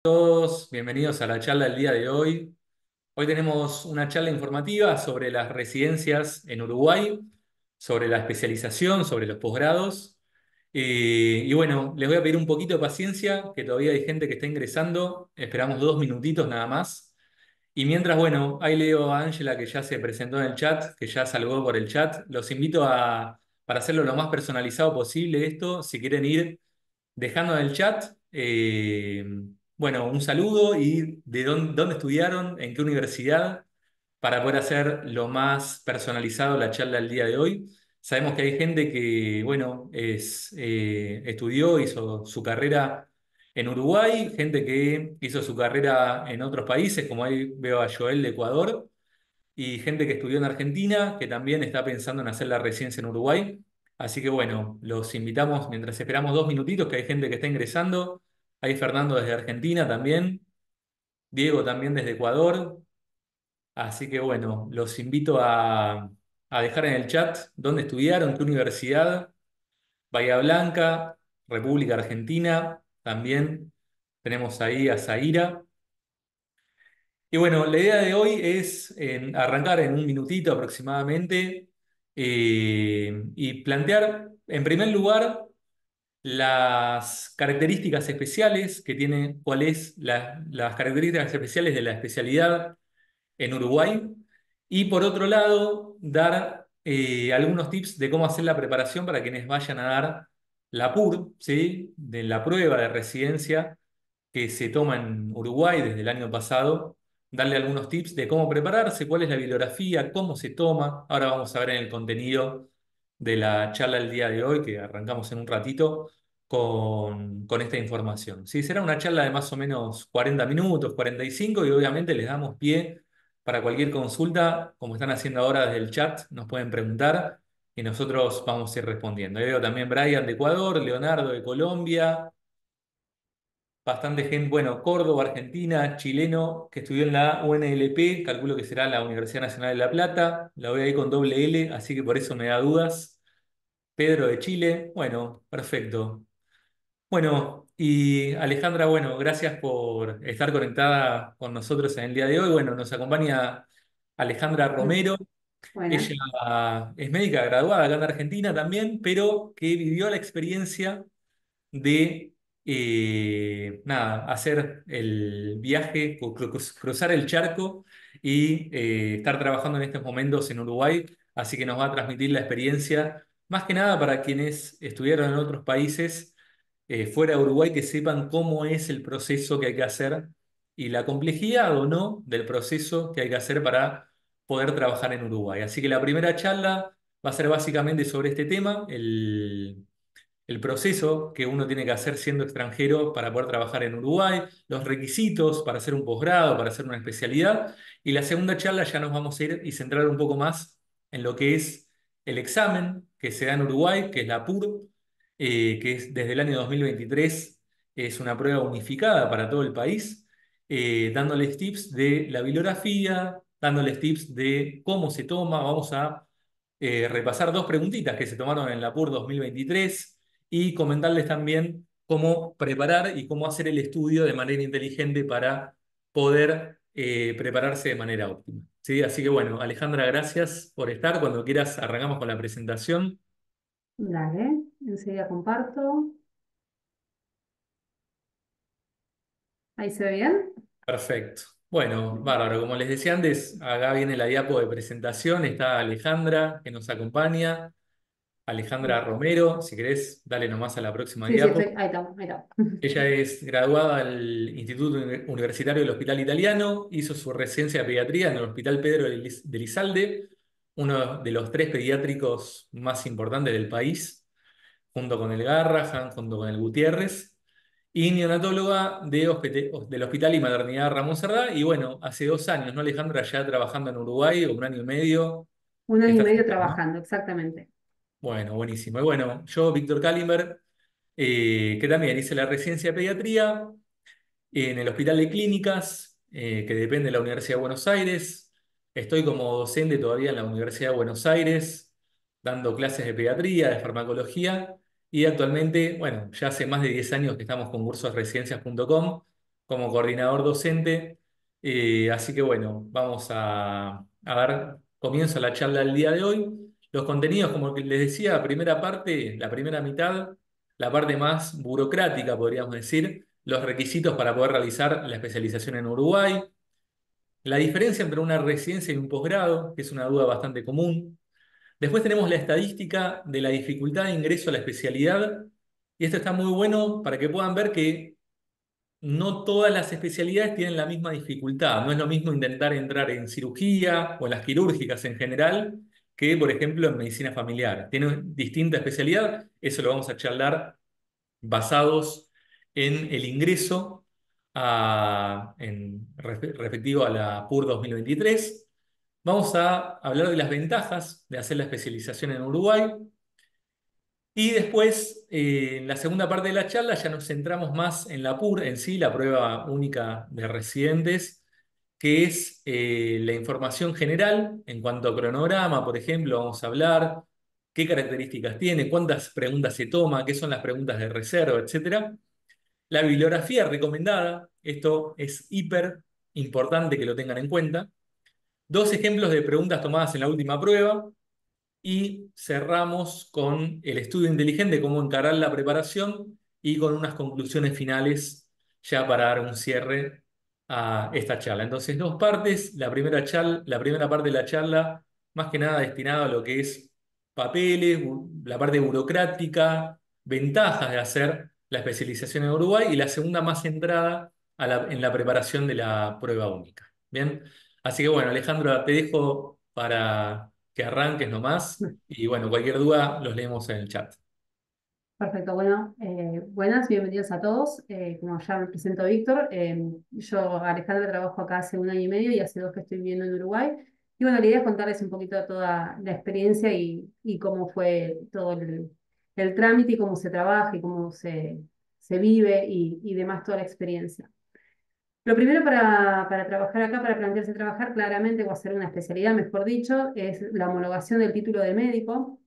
Todos, bienvenidos a la charla del día de hoy. Hoy tenemos una charla informativa sobre las residencias en Uruguay, sobre la especialización, sobre los posgrados. Y bueno, les voy a pedir un poquito de paciencia, que todavía hay gente que está ingresando. Esperamos 2 minutitos nada más. Y mientras, bueno, ahí leo a Ángela que ya se presentó en el chat, que ya saludó por el chat. Los invito para hacerlo lo más personalizado posible esto, si quieren ir dejando en el chat, bueno, un saludo y de dónde estudiaron, en qué universidad, para poder hacer lo más personalizado la charla del día de hoy. Sabemos que hay gente que, bueno, estudió, hizo su carrera en Uruguay, gente que hizo su carrera en otros países, como ahí veo a Joel de Ecuador y gente que estudió en Argentina, que también está pensando en hacer la residencia en Uruguay. Así que bueno, los invitamos mientras esperamos 2 minutitos, que hay gente que está ingresando. Hay Fernando desde Argentina también, Diego también desde Ecuador. Así que bueno, los invito a dejar en el chat dónde estudiaron, qué universidad, Bahía Blanca, República Argentina, también tenemos ahí a Zaira. Y bueno, la idea de hoy es arrancar en un minutito aproximadamente y plantear, en primer lugar, las características especiales que tiene, cuáles las características especiales de la especialidad en Uruguay. Y por otro lado, dar algunos tips de cómo hacer la preparación para quienes vayan a dar la PUR, ¿sí? De la prueba de residencia que se toma en Uruguay desde el año pasado, darle algunos tips de cómo prepararse, cuál es la bibliografía, cómo se toma. Ahora vamos a ver en el contenido de la charla del día de hoy, que arrancamos en un ratito, con esta información. Sí, será una charla de más o menos 40 minutos, 45, y obviamente les damos pie para cualquier consulta, como están haciendo ahora desde el chat, nos pueden preguntar y nosotros vamos a ir respondiendo. Ahí veo también Brian de Ecuador, Leonardo de Colombia. Bastante gente, bueno, Córdoba, Argentina, chileno, que estudió en la UNLP, calculo que será la Universidad Nacional de La Plata, la voy ahí con doble L, así que por eso me da dudas. Pedro de Chile, bueno, perfecto. Bueno, y Alejandra, bueno, gracias por estar conectada con nosotros en el día de hoy. Bueno, nos acompaña Alejandra Mm. Romero. Buenas. Ella es médica graduada acá en Argentina también, pero que vivió la experiencia de nada, hacer el viaje, cruzar el charco y estar trabajando en estos momentos en Uruguay. Así que nos va a transmitir la experiencia, más que nada para quienes estudiaron en otros países fuera de Uruguay, que sepan cómo es el proceso que hay que hacer y la complejidad o no del proceso que hay que hacer para poder trabajar en Uruguay. Así que la primera charla va a ser básicamente sobre este tema, el proceso que uno tiene que hacer siendo extranjero para poder trabajar en Uruguay, los requisitos para hacer un posgrado, para hacer una especialidad. Y la segunda charla ya nos vamos a ir y centrar un poco más en lo que es el examen que se da en Uruguay, que es la PUR, que es desde el año 2023, es una prueba unificada para todo el país, dándoles tips de la bibliografía, dándoles tips de cómo se toma. Vamos a repasar 2 preguntitas que se tomaron en la PUR 2023 y comentarles también cómo preparar y cómo hacer el estudio de manera inteligente para poder prepararse de manera óptima. ¿Sí? Así que bueno, Alejandra, gracias por estar. Cuando quieras, arrancamos con la presentación. Dale, enseguida comparto. ¿Ahí se ve bien? Perfecto. Bueno, bárbaro. Como les decía antes, acá viene la diapo de presentación. Está Alejandra, que nos acompaña. Alejandra Romero, si querés, dale nomás a la próxima Sí, sí, diapo. estoy. Ahí está, ahí está. Ella es graduada del Instituto Universitario del Hospital Italiano, hizo su residencia de pediatría en el Hospital Pedro de Lizalde, uno de los 3 pediátricos más importantes del país, junto con el Garrahan, junto con el Gutiérrez, y neonatóloga del Hospital y Maternidad Ramón Cerdá. Y bueno, hace 2 años, ¿no, Alejandra? Ya trabajando en Uruguay, o un año y medio. Un año y Está, medio ¿no? trabajando, exactamente. Bueno, buenísimo. Y bueno, yo, Víctor Kalimber, que también hice la residencia de pediatría en el Hospital de Clínicas, que depende de la Universidad de Buenos Aires. Estoy como docente todavía en la Universidad de Buenos Aires, dando clases de pediatría, de farmacología, y actualmente, bueno, ya hace más de 10 años que estamos con cursosresidencias.com, como coordinador docente. Así que bueno, vamos a dar comienzo a la charla del día de hoy. Los contenidos, como que les decía, primera parte, la primera mitad, la parte más burocrática, podríamos decir, los requisitos para poder realizar la especialización en Uruguay, la diferencia entre una residencia y un posgrado, que es una duda bastante común. Después tenemos la estadística de la dificultad de ingreso a la especialidad, y esto está muy bueno para que puedan ver que no todas las especialidades tienen la misma dificultad. No es lo mismo intentar entrar en cirugía o en las quirúrgicas en general que, por ejemplo, en medicina familiar. Tiene distinta especialidad, eso lo vamos a charlar basados en el ingreso respectivo a la PUR 2023. Vamos a hablar de las ventajas de hacer la especialización en Uruguay. Y después, en la segunda parte de la charla, ya nos centramos más en la PUR en sí, la prueba única de residentes, que es la información general en cuanto a cronograma, por ejemplo, vamos a hablar qué características tiene, cuántas preguntas se toma, qué son las preguntas de reserva, etcétera. La bibliografía recomendada, esto es hiper importante que lo tengan en cuenta. Dos ejemplos de preguntas tomadas en la última prueba y cerramos con el estudio inteligente, cómo encarar la preparación y con unas conclusiones finales ya para dar un cierre a esta charla. Entonces, dos partes. La primera parte de la charla, más que nada destinada a lo que es papeles, la parte burocrática, ventajas de hacer la especialización en Uruguay y la segunda más centrada en la preparación de la prueba única. Bien, así que bueno, Alejandro, te dejo para que arranques nomás y bueno, cualquier duda los leemos en el chat. Perfecto, bueno, buenas, bienvenidos a todos. Como ya me presento Víctor, yo, Alejandra, trabajo acá hace 1 año y medio y hace 2 que estoy viviendo en Uruguay. Y bueno, la idea es contarles un poquito de toda la experiencia y cómo fue todo el trámite y cómo se trabaja y cómo se vive y demás toda la experiencia. Lo primero para trabajar acá, para plantearse trabajar claramente o hacer una especialidad, mejor dicho, es la homologación del título de médico.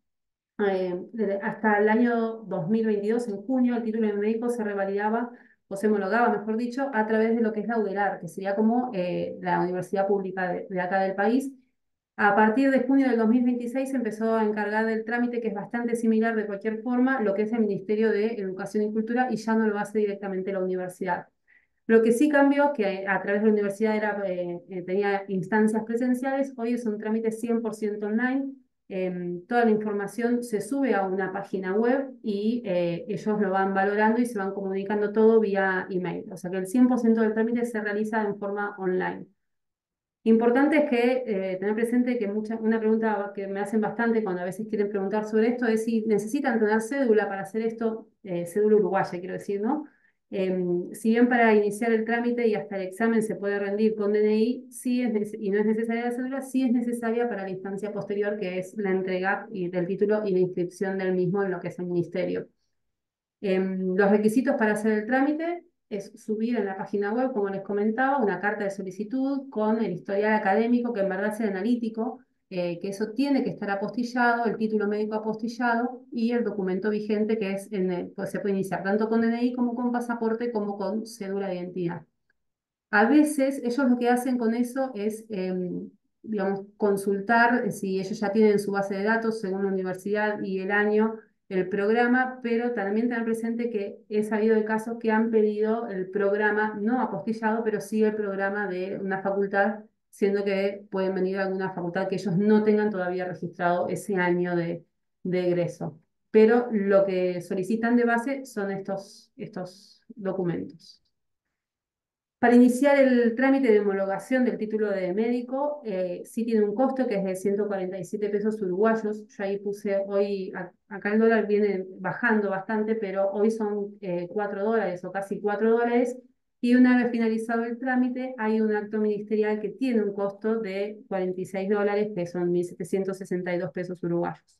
Hasta el año 2022, en junio, el título de médico se revalidaba o se homologaba, mejor dicho, a través de lo que es la UDELAR, que sería como la universidad pública de acá del país. A partir de junio del 2026 se empezó a encargar del trámite, que es bastante similar de cualquier forma, lo que es el Ministerio de Educación y Cultura, y ya no lo hace directamente la universidad. Lo que sí cambió, que a través de la universidad tenía instancias presenciales, hoy es un trámite 100% online. Toda la información se sube a una página web y ellos lo van valorando y se van comunicando todo vía email. O sea que el 100% del trámite se realiza en forma online. Importante es que tener presente que una pregunta que me hacen bastante cuando a veces quieren preguntar sobre esto es si necesitan tener cédula para hacer esto, cédula uruguaya quiero decir, ¿no? Si bien para iniciar el trámite y hasta el examen se puede rendir con DNI, y no es necesaria la cédula, sí es necesaria para la instancia posterior, que es la entrega del título y la inscripción del mismo en lo que es el ministerio. Los requisitos para hacer el trámite es subir en la página web, como les comentaba, una carta de solicitud con el historial académico, que en verdad es el analítico, que eso tiene que estar apostillado, el título médico apostillado y el documento vigente, que es pues se puede iniciar tanto con DNI como con pasaporte como con cédula de identidad. A veces ellos lo que hacen con eso es, digamos, consultar si ellos ya tienen su base de datos según la universidad y el año, el programa, pero también tener presente que he sabido de casos que han pedido el programa no apostillado, pero sí el programa de una facultad, siendo que pueden venir a alguna facultad que ellos no tengan todavía registrado ese año de egreso. Pero lo que solicitan de base son estos documentos. Para iniciar el trámite de homologación del título de médico, sí tiene un costo que es de 147 pesos uruguayos. Yo ahí puse hoy, acá el dólar viene bajando bastante, pero hoy son $4 o casi $4. Y una vez finalizado el trámite, hay un acto ministerial que tiene un costo de $46, que son 1.762 pesos uruguayos.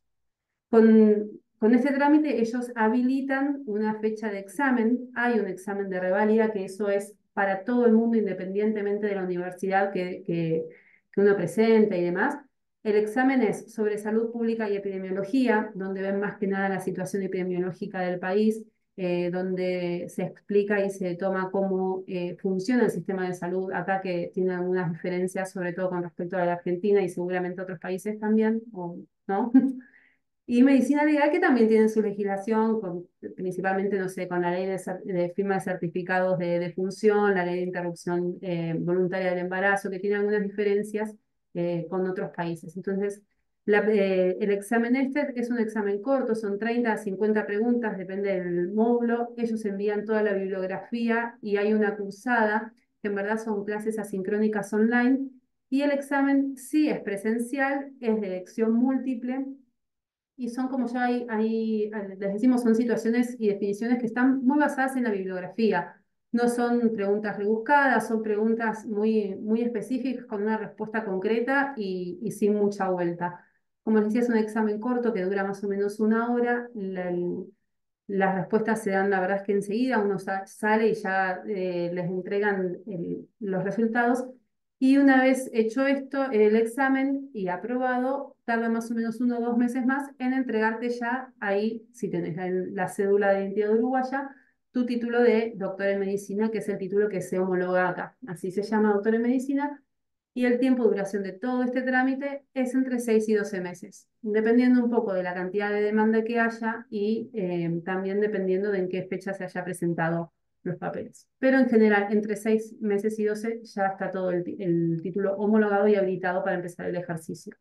Con este trámite ellos habilitan una fecha de examen, hay un examen de reválida que eso es para todo el mundo independientemente de la universidad que uno presenta y demás. El examen es sobre salud pública y epidemiología, donde ven más que nada la situación epidemiológica del país, donde se explica y se toma cómo funciona el sistema de salud acá, que tiene algunas diferencias, sobre todo con respecto a la Argentina y seguramente otros países también, o no. Y medicina legal que también tiene su legislación, principalmente, no sé, con la ley de firma de certificados de defunción, la ley de interrupción voluntaria del embarazo, que tiene algunas diferencias con otros países. Entonces, el examen este es un examen corto, son 30 a 50 preguntas, depende del módulo. Ellos envían toda la bibliografía y hay una cursada, que en verdad son clases asincrónicas online. Y el examen sí es presencial, es de elección múltiple y son como ya les decimos, son situaciones y definiciones que están muy basadas en la bibliografía. No son preguntas rebuscadas, son preguntas muy específicas con una respuesta concreta y sin mucha vuelta. Como les decía, es un examen corto que dura más o menos una hora. Las respuestas se dan, la verdad es que enseguida uno sale y ya les entregan los resultados. Y una vez hecho esto, el examen y aprobado, tarda más o menos 1 o 2 meses más en entregarte ya ahí, si tenés la cédula de identidad uruguaya, tu título de doctor en medicina, que es el título que se homologa acá. Así se llama doctor en medicina y el tiempo de duración de todo este trámite es entre 6 y 12 meses, dependiendo un poco de la cantidad de demanda que haya y también dependiendo de en qué fecha se haya presentado los papeles. Pero en general, entre 6 meses y 12 ya está todo el título homologado y habilitado para empezar el ejercicio.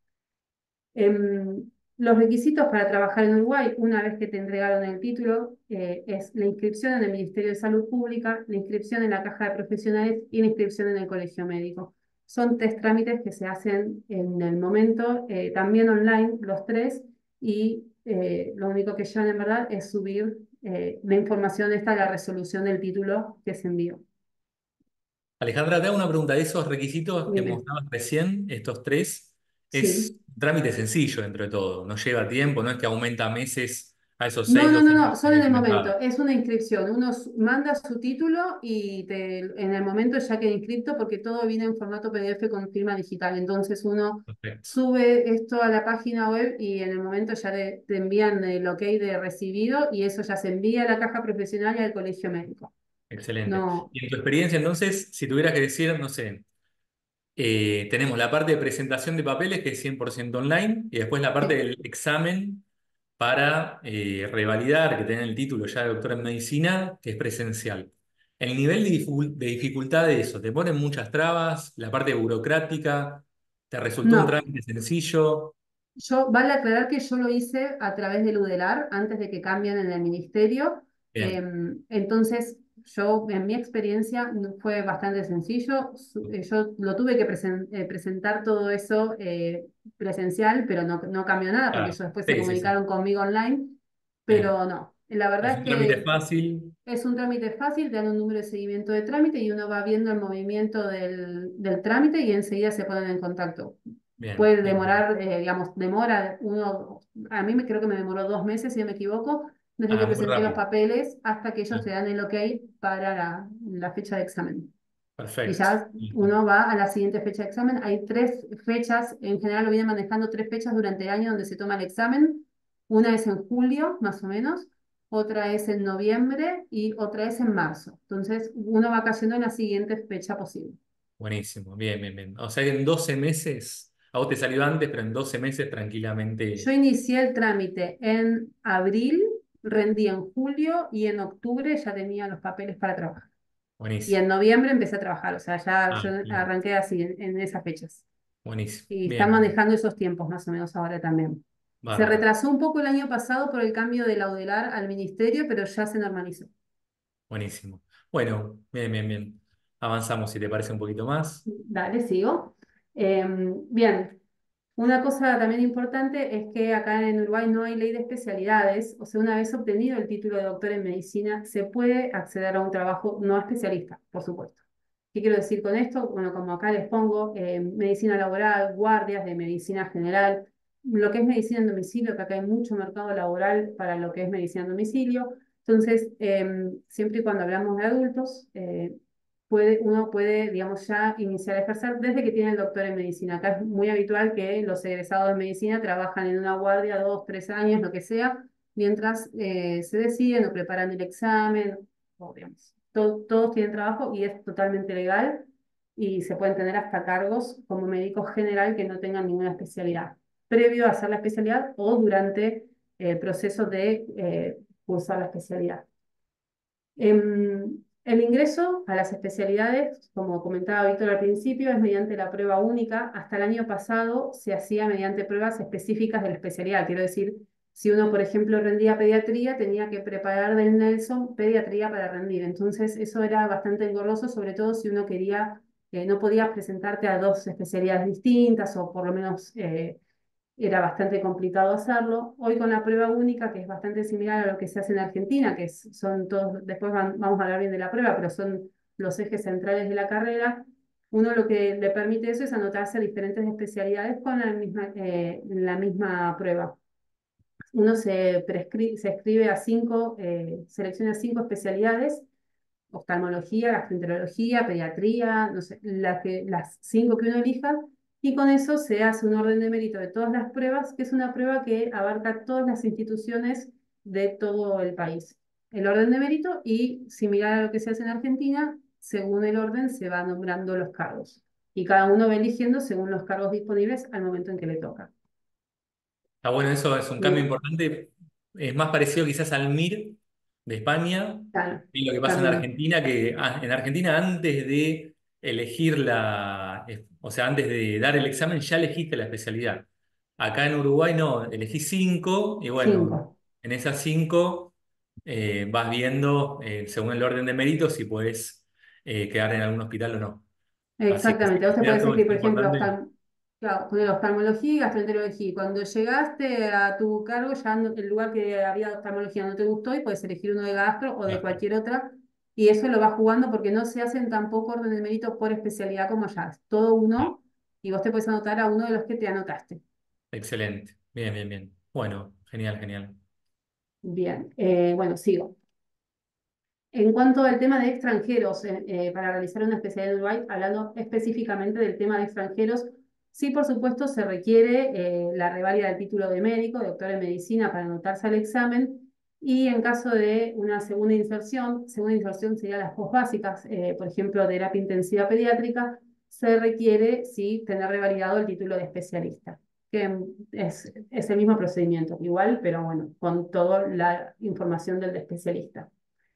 Los requisitos para trabajar en Uruguay, una vez que te entregaron el título, es la inscripción en el Ministerio de Salud Pública, la inscripción en la Caja de Profesionales y la inscripción en el Colegio Médico. Son 3 trámites que se hacen en el momento, también online, los 3, y lo único que llevan en verdad es subir la información esta, la resolución del título que se envió. Alejandra, te hago una pregunta. De esos requisitos que Dime. mostrabas recién, estos tres, es Sí. un trámite sencillo dentro de todo. No lleva tiempo, no es que aumenta meses a esos No, seis, no, no, 12 no, meses son que en el momento. comentaba. Es una inscripción. Uno manda su título y en el momento ya queda inscripto porque todo viene en formato PDF con firma digital. Entonces uno Perfecto. sube esto a la página web y en el momento ya te envían el ok de recibido y eso ya se envía a la caja profesional y al colegio médico. Excelente. No, Y en tu experiencia, entonces, si tuvieras que decir, no sé, tenemos la parte de presentación de papeles que es 100% online y después la parte sí, del examen para revalidar, que tengan el título ya de doctor en medicina, que es presencial. El nivel de dificultad de eso, ¿te ponen muchas trabas? ¿La parte burocrática? ¿Te resultó un no. trámite sencillo? Vale aclarar que yo lo hice a través del UDELAR antes de que cambien en el ministerio. Bien, Entonces, yo, en mi experiencia, fue bastante sencillo. Yo lo tuve que presentar todo eso presencial, pero no cambió nada porque claro. ellos después se Sí, sí, sí. comunicaron conmigo online. Bien. Pero no, la verdad Es es un trámite que fácil. es un trámite fácil, te dan un número de seguimiento de trámite y uno va viendo el movimiento del trámite y enseguida se ponen en contacto. Bien, Puede bien, bien. demorar, digamos, a mí creo que me demoró 2 meses, si no me equivoco, desde que Ah, muy presenté los rápido. papeles hasta que ellos Ah, te dan el ok para la fecha de examen. Y perfecto. ya Listo. uno va a la siguiente fecha de examen. Hay 3 fechas, en general lo vienen manejando 3 fechas durante el año donde se toma el examen. Una es en julio, más o menos, otra es en noviembre y otra es en marzo. Entonces uno va cayendo en la siguiente fecha posible. Buenísimo, bien, bien, bien. O sea que en 12 meses, a vos te salió antes, pero en 12 meses Yo tranquilamente. inicié el trámite en abril, rendí en julio y en octubre ya tenía los papeles para trabajar. Y Buenísimo. en noviembre empecé a trabajar, o sea, ya Ah, yo bien. arranqué así en esas fechas. Buenísimo. Y están Bien, bien. manejando esos tiempos más o menos ahora también. Se Bárbaro. retrasó un poco el año pasado por el cambio de la UDELAR al ministerio, pero ya se normalizó. Buenísimo. Bueno, bien, bien, bien. Avanzamos si te parece un poquito más. Dale, sigo. Bien, una cosa también importante es que acá en Uruguay no hay ley de especialidades, o sea, una vez obtenido el título de doctor en medicina, se puede acceder a un trabajo no especialista, por supuesto. ¿Qué quiero decir con esto? Bueno, como acá les pongo, medicina laboral, guardias de medicina general, lo que es medicina en domicilio, que acá hay mucho mercado laboral para lo que es medicina en domicilio. Entonces, siempre y cuando hablamos de adultos, uno puede, digamos, ya iniciar a ejercer desde que tiene el doctor en medicina. Acá es muy habitual que los egresados de medicina trabajan en una guardia 2, 3 años, lo que sea, mientras se deciden o preparan el examen, o, digamos, todos tienen trabajo y es totalmente legal y se pueden tener hasta cargos como médico general que no tengan ninguna especialidad, previo a hacer la especialidad o durante el proceso de cursar la especialidad. El ingreso a las especialidades, como comentaba Víctor al principio, es mediante la prueba única. Hasta el año pasado se hacía mediante pruebas específicas de la especialidad. Quiero decir, si uno, por ejemplo, rendía pediatría, tenía que preparar del Nelson pediatría para rendir. Entonces, eso era bastante engorroso, sobre todo si uno quería, no podías presentarte a dos especialidades distintas o por lo menos era bastante complicado hacerlo. Hoy con la prueba única, que es bastante similar a lo que se hace en Argentina, que son todos, después vamos a hablar bien de la prueba, pero son los ejes centrales de la carrera, uno lo que le permite eso es anotarse a diferentes especialidades con la misma prueba. Uno se escribe a selecciona 5 especialidades: oftalmología, gastroenterología, pediatría, no sé, las 5 que uno elija, y con eso se hace un orden de mérito de todas las pruebas, que es una prueba que abarca todas las instituciones de todo el país. El orden de mérito, y similar a lo que se hace en Argentina, según el orden se van nombrando los cargos. Y cada uno va eligiendo según los cargos disponibles al momento en que le toca. Está bueno, eso es un cambio Bien, importante. Es más parecido quizás al MIR de España claro, y lo que pasa en también, Argentina, que en Argentina antes de elegir o sea, antes de dar el examen ya elegiste la especialidad. Acá en Uruguay no, elegí cinco y bueno, 5. en esas cinco vas viendo según el orden de méritos si puedes quedar en algún hospital o no. Así que sí, Exactamente, vos te ese podés dato es escribir, por ejemplo, importante. claro, poner oftalmología y gastroenterología. Y cuando llegaste a tu cargo, ya el lugar que había de oftalmología no te gustó y puedes elegir uno de gastro o de Ah, cualquier otra. Y eso lo vas jugando porque no se hacen tampoco orden de mérito por especialidad como ya. Es todo ah, uno y vos te puedes anotar a uno de los que te anotaste. excelente. Bien, bien, bien. Bueno, genial, genial. Bien, bueno, sigo. En cuanto al tema de extranjeros, para realizar una especialidad en Uruguay, hablando específicamente del tema de extranjeros, sí, por supuesto, se requiere la reválida del título de médico, de doctor en medicina, para anotarse al examen. Y en caso de una segunda inserción sería las posbásicas, por ejemplo, terapia intensiva pediátrica, se requiere, sí, tener revalidado el título de especialista, que es el mismo procedimiento, igual, pero bueno, con toda la información del de especialista.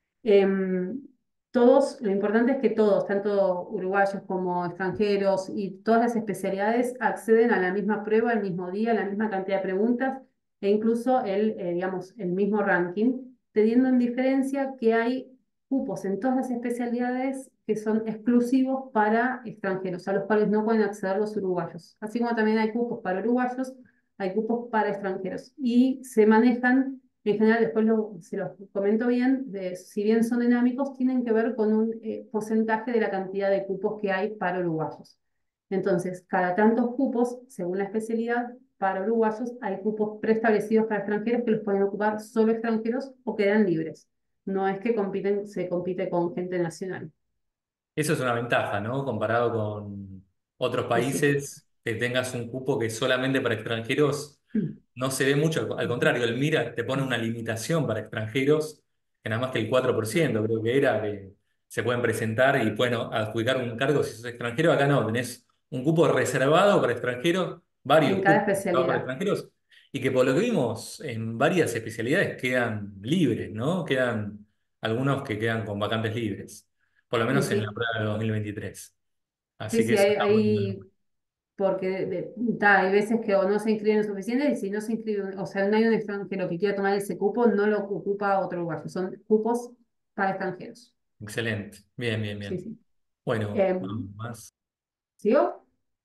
Em, lo importante es que todos, tanto uruguayos como extranjeros y todas las especialidades acceden a la misma prueba el mismo día, la misma cantidad de preguntas e incluso digamos, el mismo ranking, teniendo en diferencia que hay cupos en todas las especialidades que son exclusivos para extranjeros, a los cuales no pueden acceder los uruguayos. Así como también hay cupos para uruguayos, hay cupos para extranjeros y se manejan en general, después se los comento bien, si bien son dinámicos, tienen que ver con un porcentaje de la cantidad de cupos que hay para uruguayos. Entonces, cada tantos cupos, según la especialidad, para uruguayos hay cupos preestablecidos para extranjeros que los pueden ocupar solo extranjeros o quedan libres. No es que se compite con gente nacional. Eso es una ventaja, ¿no? Comparado con otros Y sí. países, que tengas un cupo que es solamente para extranjeros, no se ve mucho. Al contrario, el MIRA te pone una limitación para extranjeros, que nada más que el 4% creo que era, que se pueden presentar y pueden adjudicar un cargo si sos extranjero. Acá no, tenés un cupo reservado para extranjeros, En varios cada cupos reservados para especialidad. extranjeros, y que por lo que vimos en varias especialidades quedan libres, ¿no? Quedan algunos que quedan con vacantes libres por lo Y menos en la sí, prueba de 2023. sí, Así que sí, eso está bueno. porque hay veces que o no se inscriben suficientes y si no se inscribe, o sea, no hay un extranjero que quiera tomar ese cupo, no lo ocupa otro lugar, son cupos para extranjeros. Excelente. Bien, bien, Sí, bien. sí. Bueno, Em, vamos más. ¿Sigo?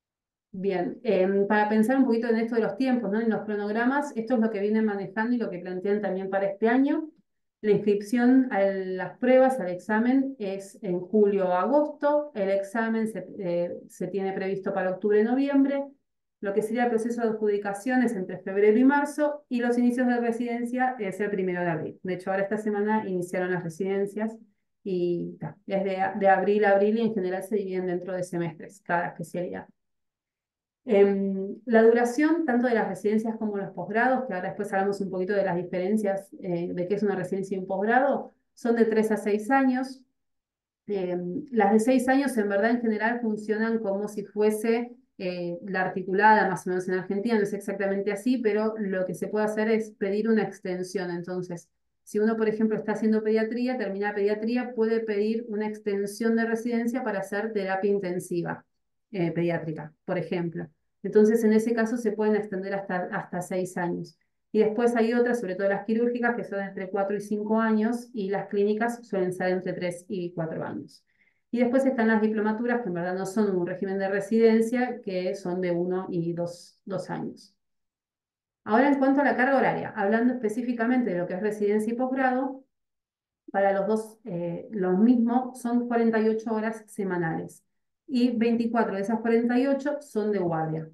Bien, para pensar un poquito en esto de los tiempos, ¿no? En los cronogramas, esto es lo que vienen manejando y lo que plantean también para este año. La inscripción a las pruebas, al examen, es en julio o agosto. El examen se tiene previsto para octubre-noviembre. Lo que sería el proceso de adjudicación es entre febrero y marzo y los inicios de residencia es el 1 de abril. De hecho, ahora esta semana iniciaron las residencias y es de abril a abril y en general se dividen dentro de semestres cada especialidad. La duración tanto de las residencias como los posgrados, que ahora después hablamos un poquito de las diferencias de qué es una residencia y un posgrado, son de 3 a 6 años. Eh, las de 6 años en verdad en general funcionan como si fuese la articulada, más o menos en Argentina, no es exactamente así, pero lo que se puede hacer es pedir una extensión. Entonces, si uno, por ejemplo, está haciendo pediatría, termina pediatría, puede pedir una extensión de residencia para hacer terapia intensiva pediátrica, por ejemplo. Entonces, en ese caso se pueden extender hasta 6 años. Y después hay otras, sobre todo las quirúrgicas, que son entre 4 y 5 años, y las clínicas suelen ser entre 3 y 4 años. Y después están las diplomaturas, que en verdad no son un régimen de residencia, que son de 1 y 2 años. Ahora, en cuanto a la carga horaria, hablando específicamente de lo que es residencia y posgrado, para los dos, lo mismo, son 48 horas semanales. Y 24 de esas 48 son de guardia,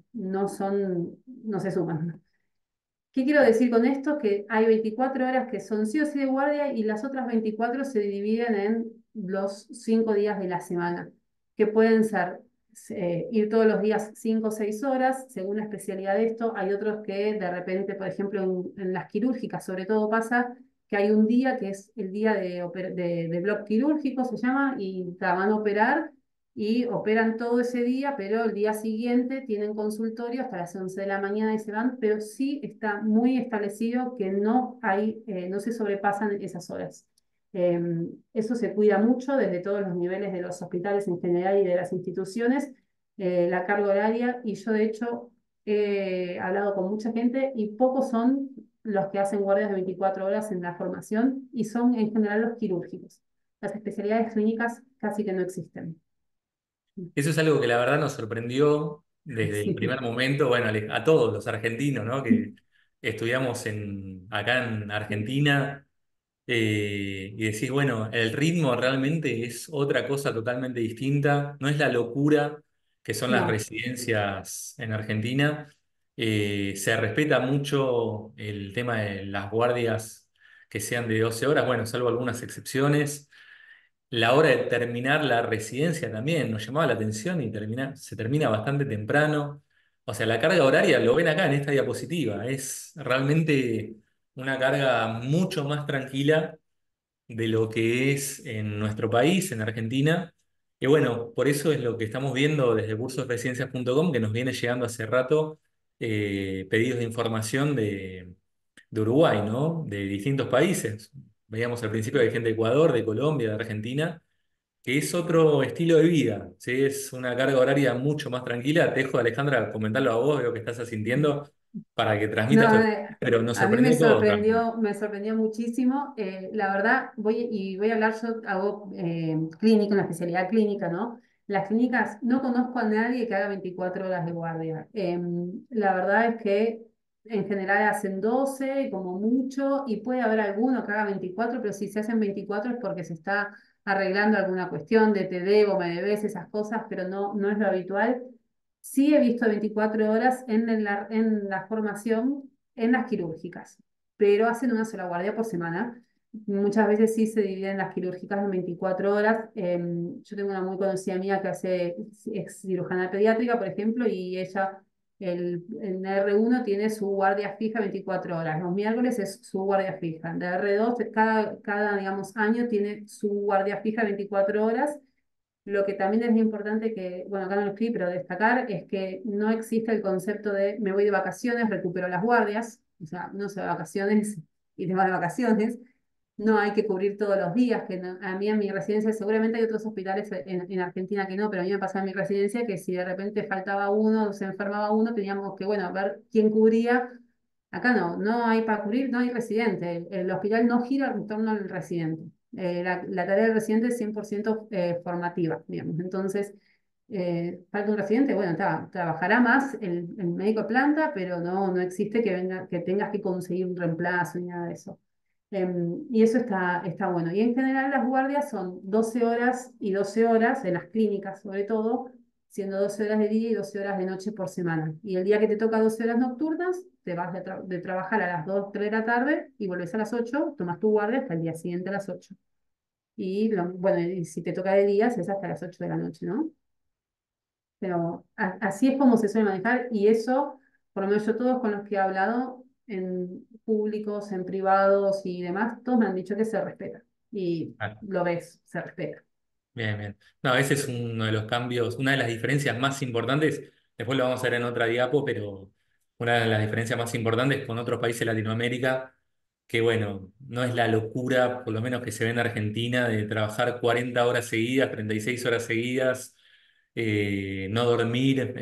no se suman. ¿Qué quiero decir con esto? Que hay 24 horas que son sí o sí de guardia y las otras 24 se dividen en los 5 días de la semana, que pueden ser ir todos los días 5 o 6 horas, según la especialidad de esto. Hay otros que de repente, por ejemplo, en las quirúrgicas sobre todo pasa que hay un día que es el día de bloque quirúrgico, se llama, y van a operar y operan todo ese día, pero el día siguiente tienen consultorio hasta las 11 de la mañana y se van, pero sí está muy establecido que no se sobrepasan esas horas. Eso se cuida mucho desde todos los niveles de los hospitales en general y de las instituciones, la carga horaria, y yo de hecho he hablado con mucha gente y pocos son los que hacen guardias de 24 horas en la formación y son en general los quirúrgicos. Las especialidades clínicas casi que no existen. Eso es algo que la verdad nos sorprendió desde el primer Sí, momento, bueno, a todos los argentinos, ¿no? Que estudiamos acá en Argentina, y decís, bueno, el ritmo realmente es otra cosa totalmente distinta, no es la locura que son las no, residencias en Argentina. Se respeta mucho el tema de las guardias que sean de 12 horas, bueno, salvo algunas excepciones. La hora de terminar la residencia también nos llamaba la atención y se termina bastante temprano. O sea, la carga horaria, lo ven acá en esta diapositiva, es realmente una carga mucho más tranquila de lo que es en nuestro país, en Argentina. Y bueno, por eso es lo que estamos viendo desde cursosresidencias.com, que nos viene llegando hace rato pedidos de información de Uruguay, ¿no? De distintos países. Veíamos al principio que hay gente de Ecuador, de Colombia, de Argentina, que es otro estilo de vida, ¿sí? Es una carga horaria mucho más tranquila. Te dejo, Alejandra, comentarlo a vos, veo que estás asintiendo, para que transmitas tu no, experiencia, pero nos a mí me sorprendió todo realmente. sorprendió, me sorprendió muchísimo. La verdad, voy a hablar, yo hago clínica, una especialidad clínica, ¿no? Las clínicas, no conozco a nadie que haga 24 horas de guardia. La verdad es que en general hacen 12 como mucho, y puede haber alguno que haga 24, pero si se hacen 24 es porque se está arreglando alguna cuestión de te debo, me debes, esas cosas, pero no es lo habitual. Sí he visto 24 horas en la formación en las quirúrgicas, pero hacen una sola guardia por semana. Muchas veces sí se dividen las quirúrgicas en 24 horas. Yo tengo una muy conocida mía que es cirujana pediátrica, por ejemplo, y ella, en R1 tiene su guardia fija 24 horas. Los miércoles es su guardia fija. En R2, digamos, año tiene su guardia fija 24 horas. Lo que también es importante que, bueno, acá no lo escribí, pero destacar es que no existe el concepto de me voy de vacaciones, recupero las guardias, o sea, no se va de vacaciones y te vas de vacaciones, no hay que cubrir todos los días, a mí en mi residencia, seguramente hay otros hospitales en Argentina que no, pero a mí me pasaba en mi residencia que si de repente faltaba uno o se enfermaba uno, teníamos que, bueno, ver quién cubría. Acá no hay para cubrir, no hay residente. El hospital no gira en torno al residente. La tarea del residente es 100% formativa, digamos. Entonces, falta un residente, bueno, trabajará más el médico de planta, pero no existe que tengas que conseguir un reemplazo ni nada de eso. Y eso está bueno. Y en general las guardias son 12 horas y 12 horas, en las clínicas sobre todo, siendo 12 horas de día y 12 horas de noche por semana. Y el día que te toca 12 horas nocturnas, te vas de trabajar a las 2 3 de la tarde y volvés a las 8, tomas tu guardia hasta el día siguiente a las 8. Y bueno, y si te toca de día, es hasta las 8 de la noche, ¿no? pero así es como se suele manejar y eso, por lo menos yo todos con los que he hablado, en públicos, en privados y demás, todos me han dicho que se respeta y Ah, lo ves, se respeta. bien, bien. No, ese es uno de los cambios, una de las diferencias más importantes. Después lo vamos a ver en otra diapo, pero una de las diferencias más importantes con otros países de Latinoamérica, que bueno, no es la locura, por lo menos que se ve en Argentina, de trabajar 40 horas seguidas, 36 horas seguidas, no dormir,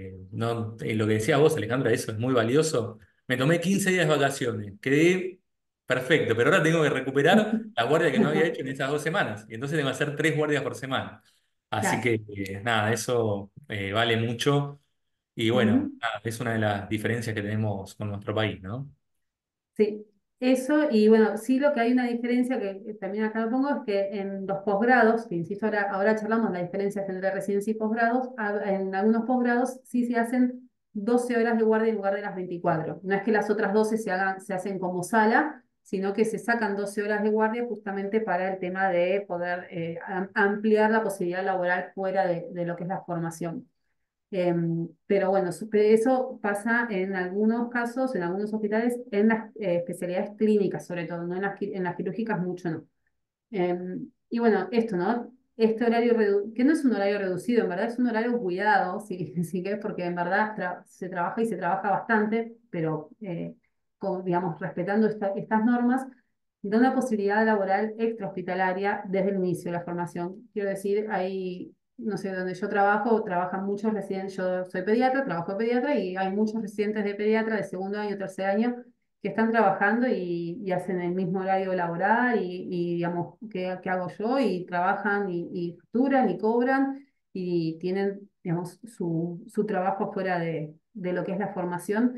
lo que decías vos, Alejandra, eso es muy valioso. Me tomé 15 días de vacaciones, quedé perfecto, pero ahora tengo que recuperar la guardia que no había hecho en esas 2 semanas, y entonces tengo que hacer 3 guardias por semana. Así Claro. que nada, eso vale mucho, y bueno, Ujú. nada, es una de las diferencias que tenemos con nuestro país, ¿no? Sí, eso, y bueno, sí lo que hay una diferencia que también acá lo pongo es que en los posgrados, que insisto, ahora charlamos la diferencia entre residencia y posgrados, en algunos posgrados sí se hacen 12 horas de guardia en lugar de las 24. No es que las otras 12 se hacen como sala, sino que se sacan 12 horas de guardia justamente para el tema de poder ampliar la posibilidad laboral fuera de lo que es la formación. Pero bueno, eso pasa en algunos casos, en algunos hospitales, en las especialidades clínicas sobre todo, no en en las quirúrgicas mucho no. Y bueno, esto, ¿no? Este horario, que no es un horario reducido, en verdad es un horario cuidado, sí, sí que es porque en verdad se trabaja y se trabaja bastante, pero digamos, respetando estas normas, da una posibilidad laboral extrahospitalaria desde el inicio de la formación. Quiero decir, hay, no sé, donde yo trabajo, trabajan muchos residentes, yo soy pediatra, trabajo de pediatra y hay muchos residentes de pediatra de segundo año, tercer año que están trabajando y hacen el mismo horario laboral digamos, ¿qué hago yo? Y trabajan y facturan y cobran y tienen, digamos, su trabajo fuera de lo que es la formación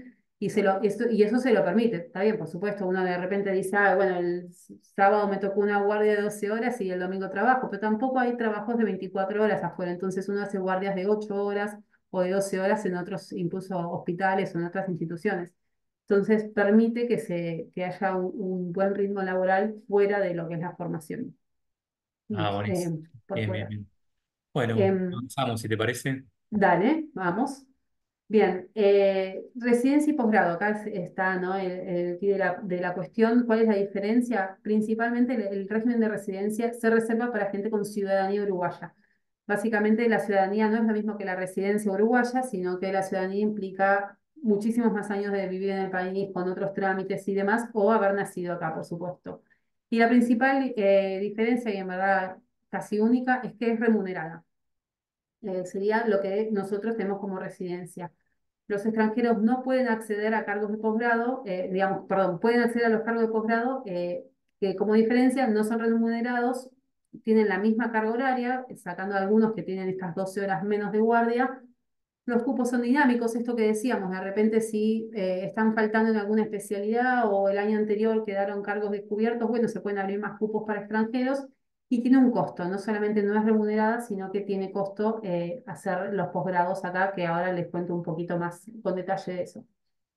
y eso se lo permite. Está bien, por supuesto, uno de repente dice, ah, bueno, el sábado me tocó una guardia de 12 horas y el domingo trabajo, pero tampoco hay trabajos de 24 horas afuera, entonces uno hace guardias de 8 horas o de 12 horas en otros, incluso hospitales o en otras instituciones. Entonces, permite que haya un buen ritmo laboral fuera de lo que es la formación, Ah, buenísimo. por Bien, bien, fuera. bien. Bueno, Em, avanzamos, si te parece. Dale, vamos. Bien, residencia y posgrado, acá está, ¿no? El quid de la cuestión. ¿Cuál es la diferencia? Principalmente el régimen de residencia se reserva para gente con ciudadanía uruguaya. Básicamente la ciudadanía no es lo mismo que la residencia uruguaya, sino que la ciudadanía implica muchísimos más años de vivir en el país con otros trámites y demás, o haber nacido acá, por supuesto. Y la principal diferencia, y en verdad casi única, es que es remunerada. Sería lo que nosotros tenemos como residencia. Los extranjeros no pueden acceder a cargos de posgrado, digamos, perdón, pueden acceder a los cargos de posgrado que como diferencia no son remunerados, tienen la misma carga horaria, sacando algunos que tienen estas 12 horas menos de guardia. Los cupos son dinámicos, esto que decíamos, de repente si están faltando en alguna especialidad o el año anterior quedaron cargos descubiertos, bueno, se pueden abrir más cupos para extranjeros y tiene un costo, no solamente no es remunerada, sino que tiene costo hacer los posgrados acá, que ahora les cuento un poquito más con detalle de eso.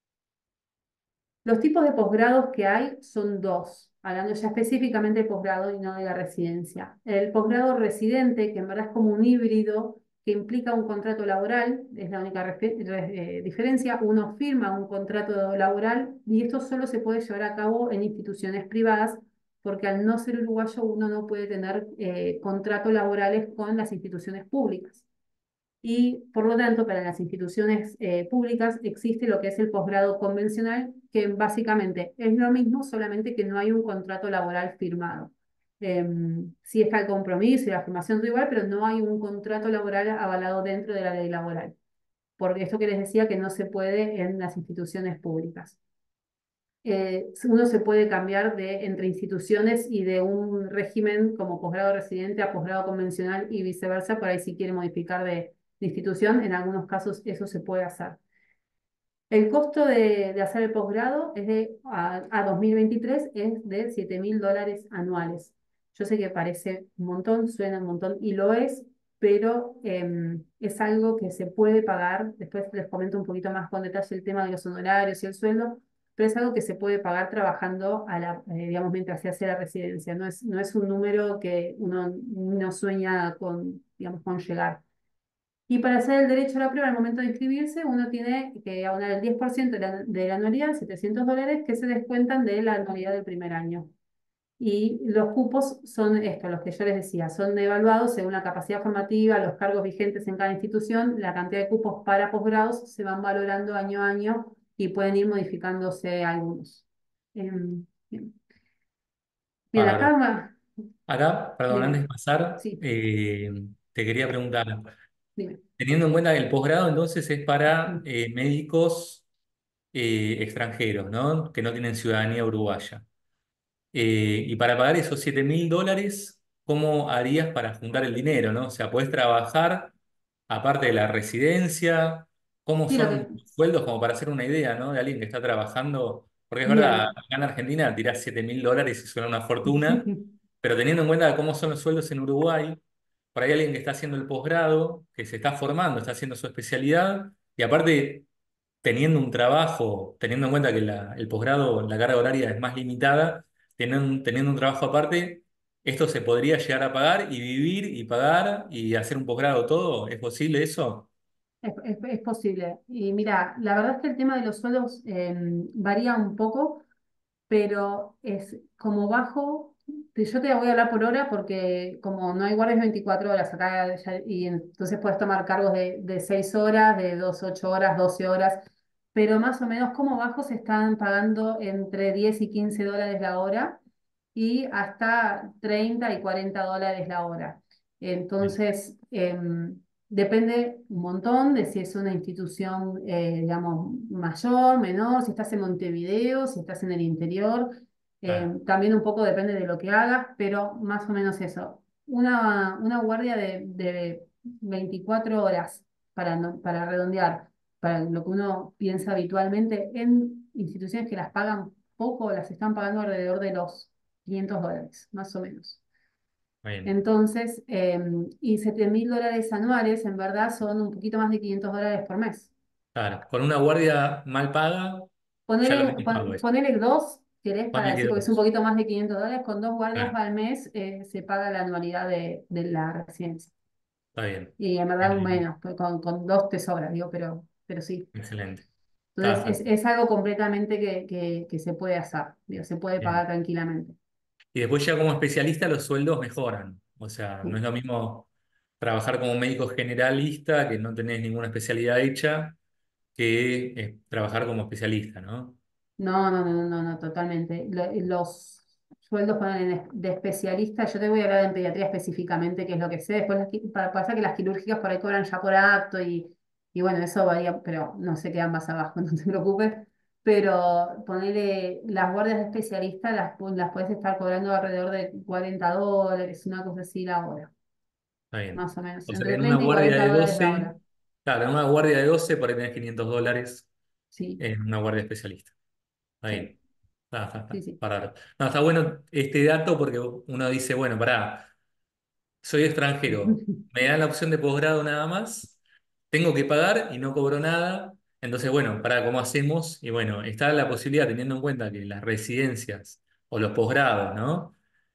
Los tipos de posgrados que hay son dos, hablando ya específicamente de posgrado y no de la residencia. El posgrado residente, que en verdad es como un híbrido que implica un contrato laboral, es la única diferencia. Uno firma un contrato laboral y esto solo se puede llevar a cabo en instituciones privadas, porque al no ser uruguayo uno no puede tener contratos laborales con las instituciones públicas y por lo tanto para las instituciones públicas existe lo que es el posgrado convencional, que básicamente es lo mismo, solamente que no hay un contrato laboral firmado. Sí está el compromiso y la formación es igual, pero no hay un contrato laboral avalado dentro de la ley laboral. Por esto que les decía que no se puede en las instituciones públicas. Uno se puede cambiar entre instituciones y de un régimen como posgrado residente a posgrado convencional y viceversa, por ahí si quiere modificar de institución, en algunos casos eso se puede hacer. El costo de hacer el posgrado a 2023 es de $7.000 anuales. Yo sé que parece un montón, suena un montón y lo es, pero es algo que se puede pagar. Después les comento un poquito más con detalle el tema de los honorarios y el sueldo, pero es algo que se puede pagar trabajando digamos, mientras se hace la residencia. No es un número que uno no sueña con, digamos, con llegar. Y para hacer el derecho a la prueba al momento de inscribirse, uno tiene que abonar el 10% de la anualidad, $700, que se descuentan de la anualidad del primer año. Y los cupos son estos, los que yo les decía, son evaluados según la capacidad formativa, los cargos vigentes en cada institución, la cantidad de cupos para posgrados se van valorando año a año y pueden ir modificándose algunos. Bien, bien, Bárbaro. acá va, Acá, perdón, antes dime, de pasar, sí, te quería preguntar, dime. teniendo en cuenta que el posgrado entonces es para médicos extranjeros, ¿no? Que no tienen ciudadanía uruguaya. Y para pagar esos $7.000, ¿cómo harías para juntar el dinero, ¿no? O sea, ¿podés trabajar aparte de la residencia? ¿Cómo Sí, lo que, son los sueldos? Como para hacer una idea, ¿no? De alguien que está trabajando. Porque es verdad, bien. acá en Argentina tirás $7.000 y suena una fortuna, pero teniendo en cuenta cómo son los sueldos en Uruguay, por ahí alguien que está haciendo el posgrado, que se está formando, está haciendo su especialidad, y aparte teniendo un trabajo, teniendo en cuenta que el posgrado, la carga horaria es más limitada, teniendo un trabajo aparte, esto se podría llegar a pagar y vivir y pagar y hacer un posgrado todo. ¿Es posible eso? Es posible. Y mira, la verdad es que el tema de los sueldos varía un poco, pero es como bajo, yo te voy a hablar por hora porque como no hay guardias 24 horas acá y entonces puedes tomar cargos de 6 horas, de 2 8 horas, 12 horas, pero más o menos como bajo se están pagando entre 10 y $15 la hora y hasta 30 y $40 la hora. Bien. Entonces, depende un montón de si es una institución, digamos, mayor, menor, si estás en Montevideo, si estás en el interior. Claro, También un poco depende de lo que hagas, pero más o menos eso. Una guardia de 24 horas, para redondear, para lo que uno piensa habitualmente, en instituciones que las pagan poco, las están pagando alrededor de los $500, más o menos. bien. Entonces, y $7.000 anuales, en verdad, son un poquito más de $500 por mes. Claro, con una guardia mal paga, ya lo tenés pago eso. Ponele dos, querés, para Ponle que decir, porque es un dos. poquito más de $500, con dos guardias Claro, al mes se paga la anualidad de la residencia. está bien. Y en verdad Bien, bien, bien. menos, pues con dos te sobra, digo, pero sí. Excelente. Entonces, Está es algo completamente que se puede hacer, digo, se puede pagar bien. tranquilamente. Y después ya como especialista los sueldos mejoran. O sea, no es Sí. lo mismo trabajar como médico generalista, que no tenés ninguna especialidad hecha, que trabajar como especialista, ¿no? No, no, no, no, no, totalmente. Los sueldos de especialista, yo te voy a hablar en pediatría específicamente, que es lo que sé. Después pasa que las quirúrgicas por ahí cobran ya por acto y bueno, eso varía, pero no sé qué más abajo, no te preocupes. Pero ponerle las guardias de especialista, las puedes estar cobrando alrededor de $40, una cosa así la hora, Está bien. más o menos, O sea que entre en una 30 y guardia de $40 la 12 hora. claro, en una guardia de 12 por ahí tenés $500 Sí, en una guardia especialista. Está sí, bien. Está. sí, sí. Bárbaro. No, está bueno este dato porque uno dice, bueno, pará. Soy extranjero, me dan la opción de posgrado nada más, tengo que pagar y no cobro nada. Entonces, bueno, para cómo hacemos, y bueno, está la posibilidad, teniendo en cuenta que las residencias o los posgrados, ¿no?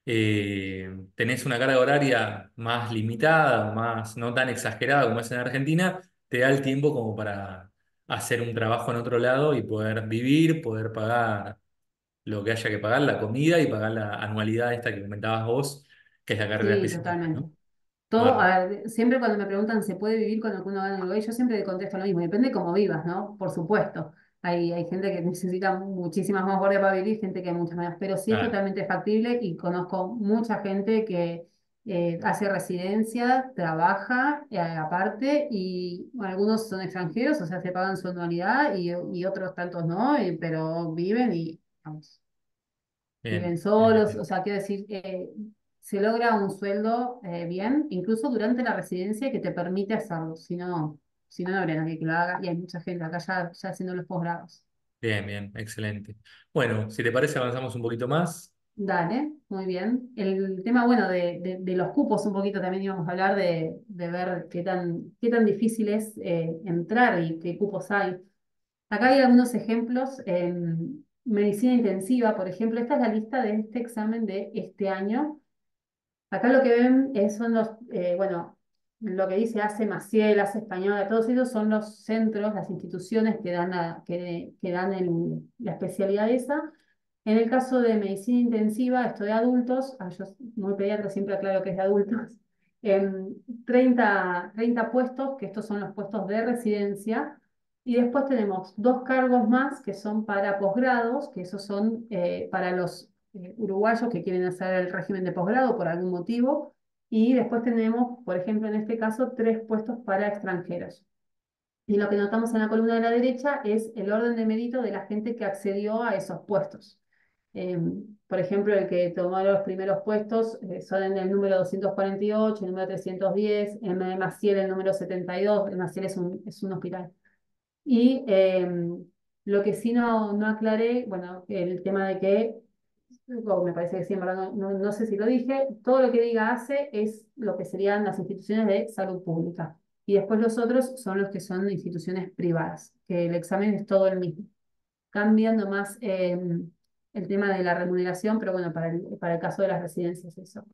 Tenés una carga horaria más limitada, más no tan exagerada como es en Argentina, te da el tiempo como para hacer un trabajo en otro lado y poder vivir, poder pagar lo que haya que pagar, la comida y pagar la anualidad esta que comentabas vos, que es la carrera Sí, específica, totalmente. ¿no? Todo, Bárbaro. a ver, siempre cuando me preguntan, ¿se puede vivir con lo que uno gana en Uruguay? Yo siempre contesto lo mismo, depende de cómo vivas, ¿no? Por supuesto. Hay gente que necesita muchísimas más guardias para vivir, gente que muchas menos, pero sí es Claro, totalmente factible y conozco mucha gente que hace residencia, trabaja aparte y bueno, algunos son extranjeros, o sea, se pagan su anualidad y otros tantos no, pero viven y vamos, viven bien, bien, bien, solos, o bien. sea, quiero decir, se logra un sueldo bien, incluso durante la residencia que te permite hacerlo, si no, no habría nadie que lo haga y hay mucha gente acá ya haciendo los posgrados. Bien, bien, excelente. Bueno, si te parece, avanzamos un poquito más. Dale, muy bien. El tema, bueno, de los cupos un poquito también íbamos a hablar de ver qué tan difícil es entrar y qué cupos hay. Acá hay algunos ejemplos en medicina intensiva, por ejemplo, esta es la lista de este examen de este año. Acá lo que ven son bueno, lo que dice ACE Maciel, ACE Española, todos ellos son los centros, las instituciones que dan, que dan la especialidad esa. En el caso de medicina intensiva, esto de adultos, yo muy pediatra siempre aclaro que es de adultos, 30 puestos, que estos son los puestos de residencia, y después tenemos dos cargos más que son para posgrados, que esos son para los uruguayos que quieren hacer el régimen de posgrado por algún motivo, y después tenemos, por ejemplo, en este caso, tres puestos para extranjeros. Y lo que notamos en la columna de la derecha es el orden de mérito de la gente que accedió a esos puestos. Eh, por ejemplo, el que tomó los primeros puestos son en el número 248, el número 310, en Maciel el número 72, el Maciel es un hospital. Y lo que sí no aclaré, bueno, el tema de que, o me parece que sí, en verdad no sé si lo dije, todo lo que diga ACE es lo que serían las instituciones de salud pública. Y después los otros son los que son instituciones privadas, que el examen es todo el mismo. Cambian nomás el tema de la remuneración, pero bueno, para el caso de las residencias eso.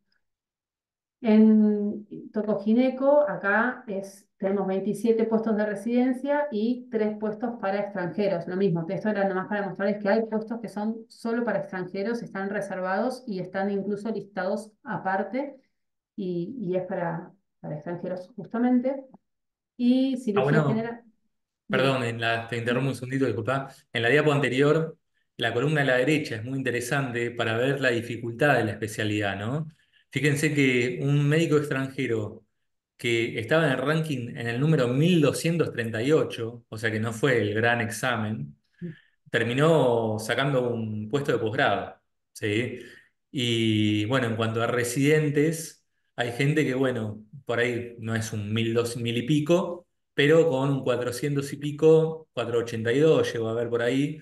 En Tocogineco, acá tenemos 27 puestos de residencia y 3 puestos para extranjeros. Lo mismo, esto era nomás para mostrarles que hay puestos que son solo para extranjeros, están reservados y están incluso listados aparte y es para extranjeros justamente. Y Ah, cirugía bueno, general, perdón, bien, te interrumpo un segundito, disculpa. En la diapo anterior, la columna de la derecha es muy interesante para ver la dificultad de la especialidad, ¿no? Fíjense que un médico extranjero que estaba en el ranking en el número 1238, o sea que no fue el gran examen, terminó sacando un puesto de posgrado, ¿sí? Y bueno, en cuanto a residentes, hay gente que, bueno, por ahí no es un 1200 y pico, pero con un 400 y pico, 482 llegó a ver por ahí,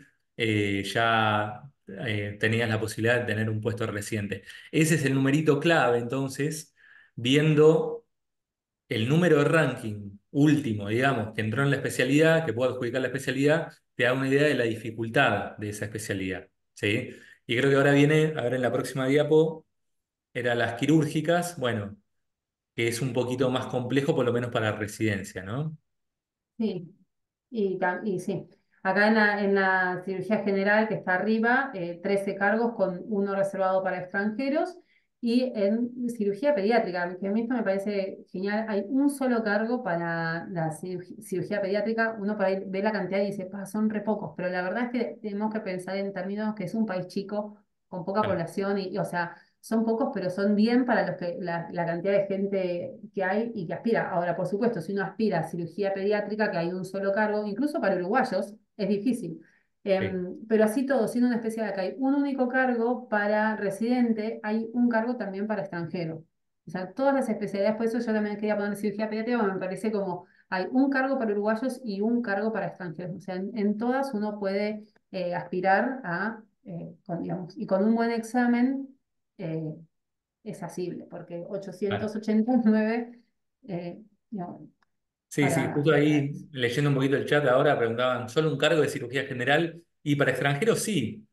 ya tenías la posibilidad de tener un puesto de residente. Ese es el numerito clave, entonces, viendo el número de ranking último, digamos, que entró en la especialidad, que puede adjudicar la especialidad, te da una idea de la dificultad de esa especialidad, ¿sí? Y creo que ahora viene, a ver en la próxima diapo, era las quirúrgicas, bueno, que es un poquito más complejo, por lo menos para residencia, ¿no? sí. Y sí, acá en la cirugía general que está arriba, 13 cargos con uno reservado para extranjeros. Y en cirugía pediátrica, que a mí esto me parece genial, hay un solo cargo para la cirugía pediátrica. Uno por ahí ve la cantidad y dice, "Pa, son re pocos", pero la verdad es que tenemos que pensar en términos que es un país chico, con poca Claro, población, o sea, son pocos, pero son bien para la cantidad de gente que hay y que aspira. Ahora, por supuesto, si uno aspira a cirugía pediátrica, que hay un solo cargo, incluso para uruguayos, es difícil. sí. Pero así todo, siendo una especialidad que hay un único cargo para residente, hay un cargo también para extranjero. O sea, todas las especialidades, por eso yo también quería poner cirugía pediátrica, porque me parece como hay un cargo para uruguayos y un cargo para extranjeros. O sea, en todas uno puede aspirar a, digamos, y con un buen examen eh, es asible, porque Claro. 889 eh, no, Sí, sí, justo para ahí eso. leyendo un poquito el chat ahora preguntaban, ¿solo un cargo de cirugía general? Y para extranjeros sí.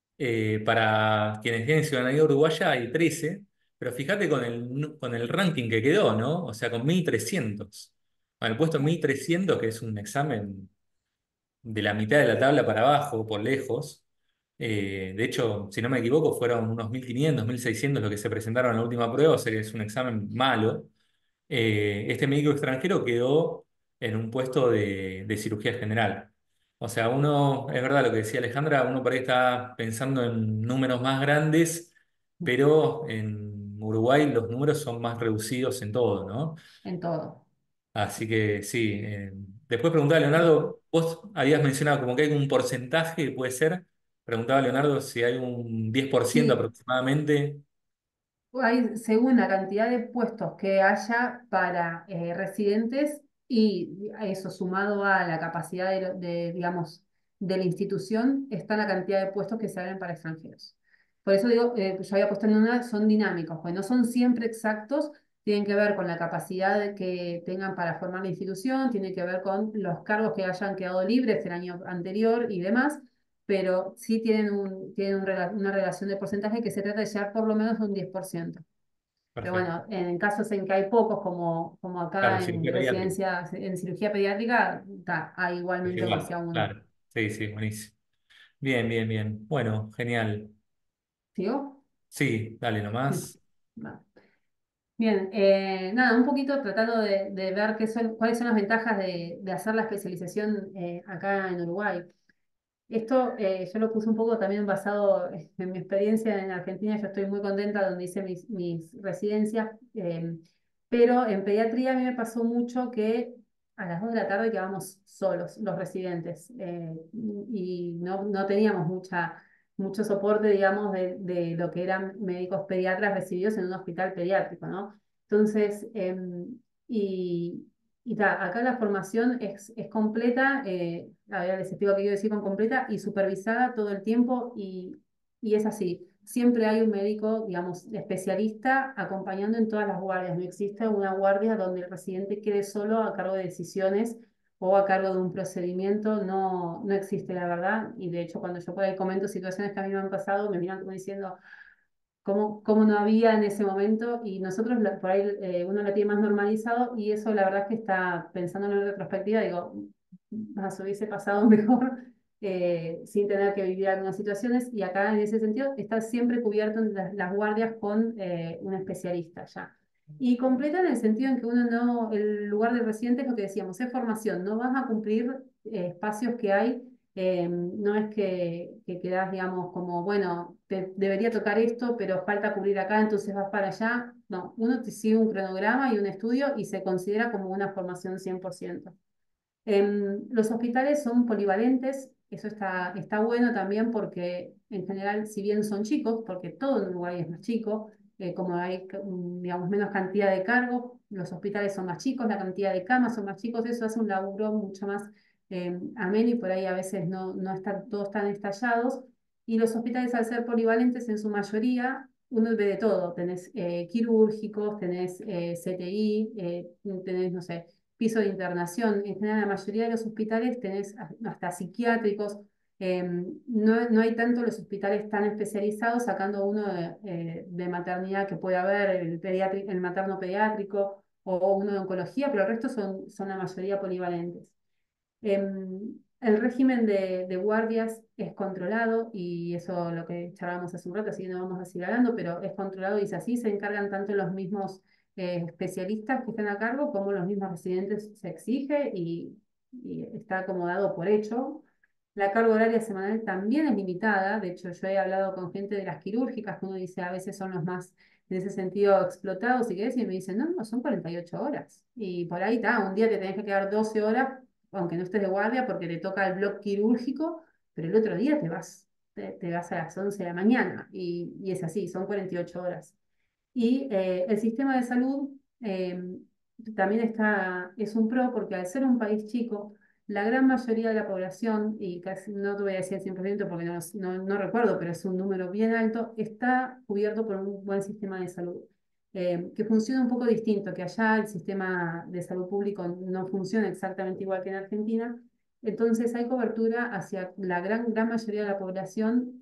Para quienes tienen ciudadanía uruguaya hay 13, pero fíjate con el ranking que quedó, ¿no? O sea, con 1300. Con el puesto 1300, que es un examen de la mitad de la tabla para abajo, por lejos. De hecho, si no me equivoco, fueron unos 1500, 1600 los que se presentaron en la última prueba, o sea que es un examen malo. Este médico extranjero quedó en un puesto de cirugía general. O sea, uno, es verdad lo que decía Alejandra, uno por ahí está pensando en números más grandes, pero en Uruguay los números son más reducidos en todo, ¿no? En todo. Así que sí. Después preguntaba Leonardo, vos habías mencionado como que hay un porcentaje, puede ser. Preguntaba Leonardo si hay un 10% Sí, aproximadamente. hay, según la cantidad de puestos que haya para residentes y eso sumado a la capacidad digamos, de la institución, está la cantidad de puestos que se abren para extranjeros. Por eso digo, yo había puesto en una, son dinámicos, pues no son siempre exactos, tienen que ver con la capacidad que tengan para formar la institución, tienen que ver con los cargos que hayan quedado libres el año anterior y demás, pero sí tienen una relación de porcentaje que se trata de llegar por lo menos a un 10%. Pero perfecto. bueno, en casos en que hay pocos, como Claro, acá en cirugía pediátrica. residencia, en cirugía pediátrica, hay Es igualmente aunque igual, sea uno. claro. Sí, sí, buenísimo. Bien, bien, bien. Bueno, genial. ¿Sigo? Sí, dale nomás. Va. Bien, nada, un poquito tratando de ver cuáles son las ventajas de hacer la especialización acá en Uruguay. Esto yo lo puse un poco también basado en mi experiencia en Argentina. Yo estoy muy contenta donde hice mis residencias, pero en pediatría a mí me pasó mucho que a las 2 de la tarde quedábamos solos, los residentes, y no teníamos mucho soporte, digamos, de lo que eran médicos pediatras recibidos en un hospital pediátrico, ¿no? Entonces, y, acá la formación es completa, a ver, les explico qué quiero decir con completa, y supervisada todo el tiempo, y es así. Siempre hay un médico, digamos, especialista acompañando en todas las guardias. No existe una guardia donde el residente quede solo a cargo de decisiones o a cargo de un procedimiento. No existe, la verdad. Y de hecho, cuando yo por ahí comento situaciones que a mí me han pasado, me miran como diciendo, cómo no había en ese momento, y nosotros por ahí uno la tiene más normalizado, y eso la verdad es que está pensando en retrospectiva, digo, más hubiese pasado mejor sin tener que vivir algunas situaciones, y acá en ese sentido está siempre cubierto en las guardias con un especialista ya. Y completa en el sentido en que uno no, el lugar de residente es lo que decíamos, es formación, no vas a cumplir espacios que hay, no es que quedás, digamos, como, bueno, te debería tocar esto, pero falta cubrir acá, entonces vas para allá. No, uno te sigue un cronograma y un estudio y se considera como una formación 100%. Los hospitales son polivalentes, eso está bueno también porque en general, si bien son chicos, porque todo en Uruguay es más chico, como hay, digamos, menos cantidad de cargos, los hospitales son más chicos, la cantidad de camas son más chicos, eso hace un laburo mucho más ameno, y por ahí a veces no están todos tan estallados. Y los hospitales, al ser polivalentes en su mayoría, uno ve de todo: tenés quirúrgicos, tenés CTI, tenés, no sé, piso de internación. En general, la mayoría de los hospitales tenés hasta psiquiátricos. No hay tanto los hospitales tan especializados, sacando uno de maternidad que puede haber, el materno pediátrico o uno de oncología, pero el resto son la mayoría polivalentes. El régimen de guardias es controlado, y eso lo que charlábamos hace un rato, así que no vamos a seguir hablando, pero es controlado y es así. Se encargan tanto los mismos especialistas que están a cargo como los mismos residentes. Se exige y está acomodado por hecho. La carga horaria semanal también es limitada. De hecho, yo he hablado con gente de las quirúrgicas que uno dice a veces son los más, en ese sentido, explotados, y y me dicen, no, son 48 horas. Y por ahí está, un día te tenés que quedar 12 horas, aunque no estés de guardia, porque te toca el bloque quirúrgico, pero el otro día te vas a las 11 de la mañana, y es así, son 48 horas. Y el sistema de salud también es un pro, porque al ser un país chico, la gran mayoría de la población, y casi no te voy a decir el 100% porque no recuerdo, pero es un número bien alto, está cubierto por un buen sistema de salud, que funciona un poco distinto, que allá el sistema de salud público no funciona exactamente igual que en Argentina. Entonces hay cobertura hacia la gran mayoría de la población,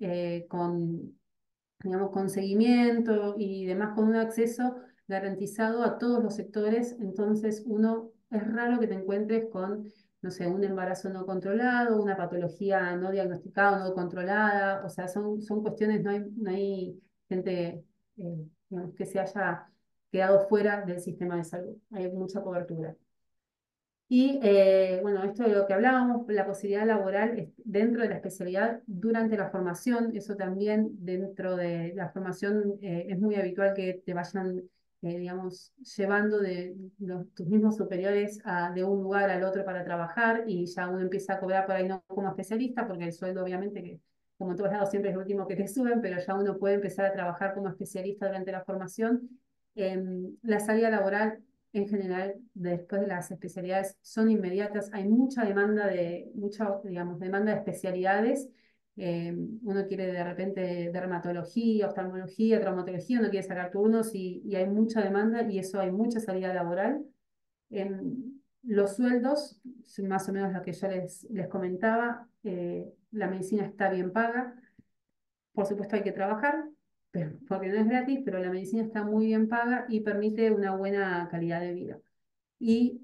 digamos, con seguimiento y demás, con un acceso garantizado a todos los sectores. Entonces, es raro que te encuentres con, no sé, un embarazo no controlado, una patología no diagnosticada o no controlada. O sea, son cuestiones, no hay gente, digamos, que se haya quedado fuera del sistema de salud. Hay mucha cobertura. Y bueno, esto de lo que hablábamos, la posibilidad laboral dentro de la especialidad durante la formación. Eso también, dentro de la formación, es muy habitual que te vayan, digamos, llevando tus mismos superiores de un lugar al otro para trabajar, y ya uno empieza a cobrar por ahí no como especialista, porque el sueldo obviamente, que como en todos lados siempre es lo último que te suben, pero ya uno puede empezar a trabajar como especialista durante la formación. La salida laboral en general, después de las especialidades, son inmediatas. Hay digamos, demanda de especialidades. Uno quiere de repente dermatología, oftalmología, traumatología, uno quiere sacar turnos, y hay mucha demanda, y eso hay mucha salida laboral. Los sueldos, son más o menos lo que yo les comentaba. La medicina está bien paga. Por supuesto hay que trabajar. porque no es gratis, pero la medicina está muy bien paga y permite una buena calidad de vida. Y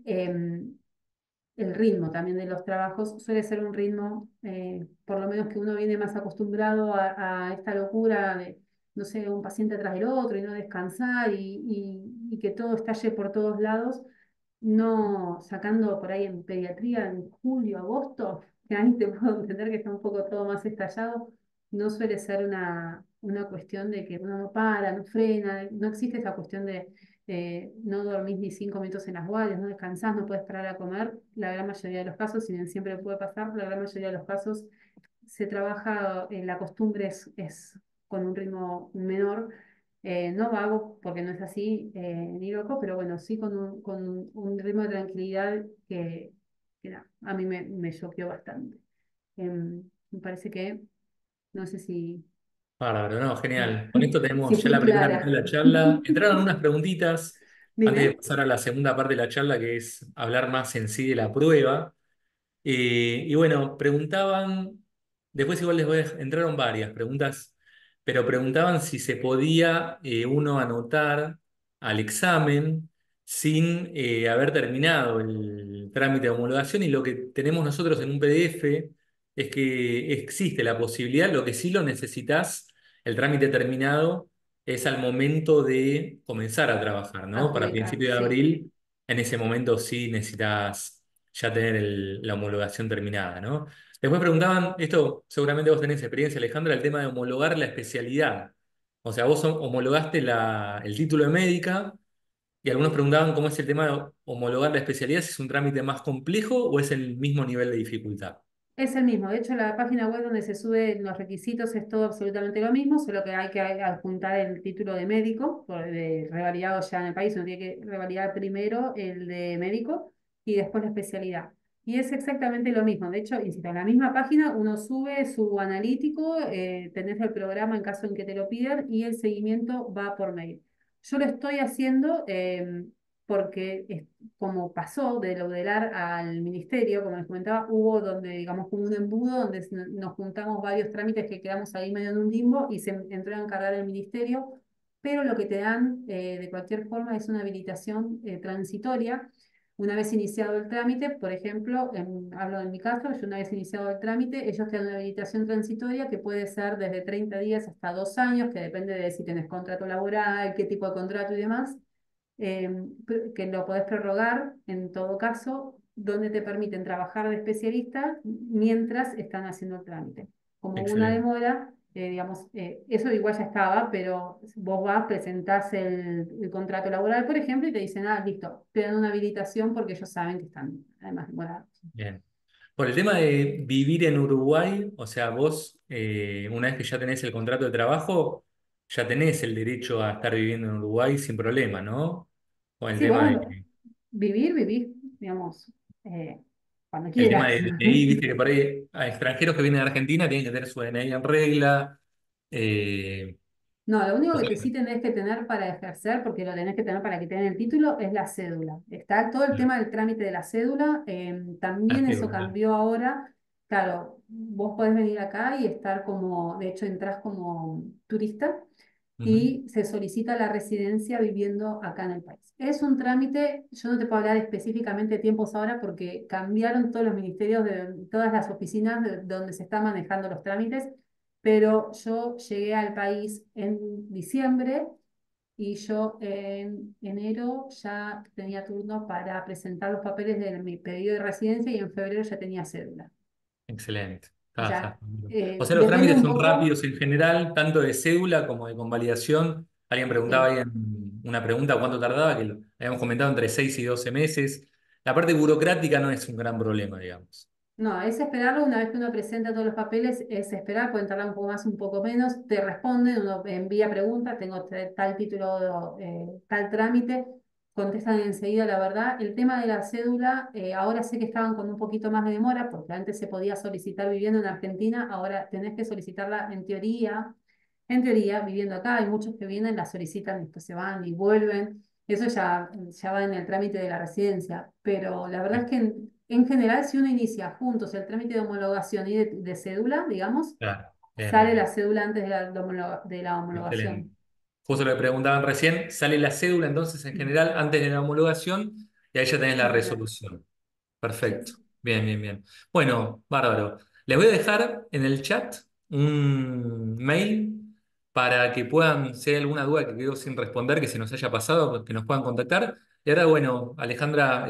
el ritmo también de los trabajos suele ser un ritmo, por lo menos que uno viene más acostumbrado a esta locura de, no sé, un paciente atrás del otro y no descansar y que todo estalle por todos lados, no sacando por ahí en pediatría en julio, agosto, que ahí te puedo entender que está un poco todo más estallado, no suele ser una cuestión de que uno no para, no frena, no existe esa cuestión de no dormís ni 5 minutos en las guardias, no descansás, no puedes parar a comer. La gran mayoría de los casos, si bien siempre puede pasar, la gran mayoría de los casos se trabaja, la costumbre es con un ritmo menor, no vago, porque no es así, ni loco, pero bueno, sí con un ritmo de tranquilidad que nada, a mí me choqueó bastante. Me parece que, no sé Bárbaro, no, genial. Con esto si tenemos ya fui la primera mitad de clara. la charla. Entraron unas preguntitas antes de Dime. pasar a la segunda parte de la charla, que es hablar más en sí de la prueba. Y bueno, preguntaban, después igual les voy a, entraron varias preguntas, pero preguntaban si se podía uno anotar al examen sin haber terminado el trámite de homologación y lo que tenemos nosotros en un PDF es que existe la posibilidad, lo que sí lo necesitas, el trámite terminado es al momento de comenzar a trabajar, ¿no? Para Adjudicar, principio de sí. abril, en ese momento sí necesitas ya tener la homologación terminada, ¿no? Después preguntaban, esto seguramente vos tenés experiencia, Alejandra, el tema de homologar la especialidad. O sea, vos homologaste el título de médica y algunos preguntaban cómo es el tema de homologar la especialidad, si es un trámite más complejo o es el mismo nivel de dificultad. Es el mismo. De hecho, la página web donde se suben los requisitos es todo absolutamente lo mismo, solo que hay que adjuntar el título de médico, de revalidado ya en el país. Uno tiene que revalidar primero el de médico y después la especialidad. Y es exactamente lo mismo. De hecho, insisto, en la misma página uno sube su analítico, tenés el programa en caso en que te lo pidan y el seguimiento va por mail. Yo lo estoy haciendo porque como pasó de Laudelar al ministerio, como les comentaba, hubo donde, digamos, como un embudo donde nos juntamos varios trámites que quedamos ahí medio en un limbo y se entró a encargar el ministerio, pero lo que te dan de cualquier forma es una habilitación transitoria. Una vez iniciado el trámite, por ejemplo, hablo de mi caso, yo una vez iniciado el trámite, ellos te dan una habilitación transitoria que puede ser desde 30 días hasta 2 años, que depende de si tienes contrato laboral, qué tipo de contrato y demás, eh, que lo podés prorrogar en todo caso, donde te permiten trabajar de especialista mientras están haciendo el trámite. Como hubo una Excelente. demora, digamos, eso igual ya estaba, pero vos vas, presentás el contrato laboral, por ejemplo, y te dicen, ah, listo, te dan una habilitación porque ellos saben que están además demorados. Bien. Por el tema de vivir en Uruguay, o sea, vos, una vez que ya tenés el contrato de trabajo, ya tenés el derecho a estar viviendo en Uruguay sin problema, ¿no? Con Sí, bueno, vivir, digamos, cuando el tema quieras. de DNI, viste que por ahí a extranjeros que vienen de Argentina tienen que tener su DNI en regla. eh, No, lo único o que sea, te sí tenés que tener para ejercer, porque lo tenés que tener para que te den el título, es la cédula. Está todo el tema del trámite de la cédula, la también eso cédula. cambió ahora. Claro, vos podés venir acá y estar como, de hecho, entrás como turista Ujú. y se solicita la residencia viviendo acá en el país. Es un trámite, yo no te puedo hablar específicamente de tiempos ahora porque cambiaron todos los ministerios, de todas las oficinas donde se están manejando los trámites, pero yo llegué al país en diciembre y yo en enero ya tenía turno para presentar los papeles de mi pedido de residencia y en febrero ya tenía cédula. Excelente. Ya, O sea, los depende trámites un son poco. rápidos en general, tanto de cédula como de convalidación. Alguien preguntaba Sí. ahí en una pregunta cuánto tardaba, que lo habíamos comentado entre 6 y 12 meses. La parte burocrática no es un gran problema, digamos. No, es esperarlo. Una vez que uno presenta todos los papeles, es esperar, pueden tardar un poco más, un poco menos, te responden, uno envía preguntas, tengo tal título, tal trámite, contestan enseguida la verdad. El tema de la cédula, ahora sé que estaban con un poquito más de demora, porque antes se podía solicitar viviendo en Argentina, ahora tenés que solicitarla en teoría, viviendo acá. Hay muchos que vienen, la solicitan, después se van y vuelven. Eso ya va en el trámite de la residencia, pero la verdad es que en general, si uno inicia juntos el trámite de homologación y de cédula, digamos, Claro. Bien, bien, Sale la bien. cédula antes de la Excelente. homologación. Justo lo que preguntaban recién, sale la cédula entonces en general antes de la homologación y ahí ya tenés la En general. resolución. Sí, Perfecto. Bien, bien, bien. Bueno, bárbaro. Les voy a dejar en el chat un mail para que puedan, si hay alguna duda que quedó sin responder, que se nos haya pasado, pues, que nos puedan contactar. Y ahora, bueno, Alejandra,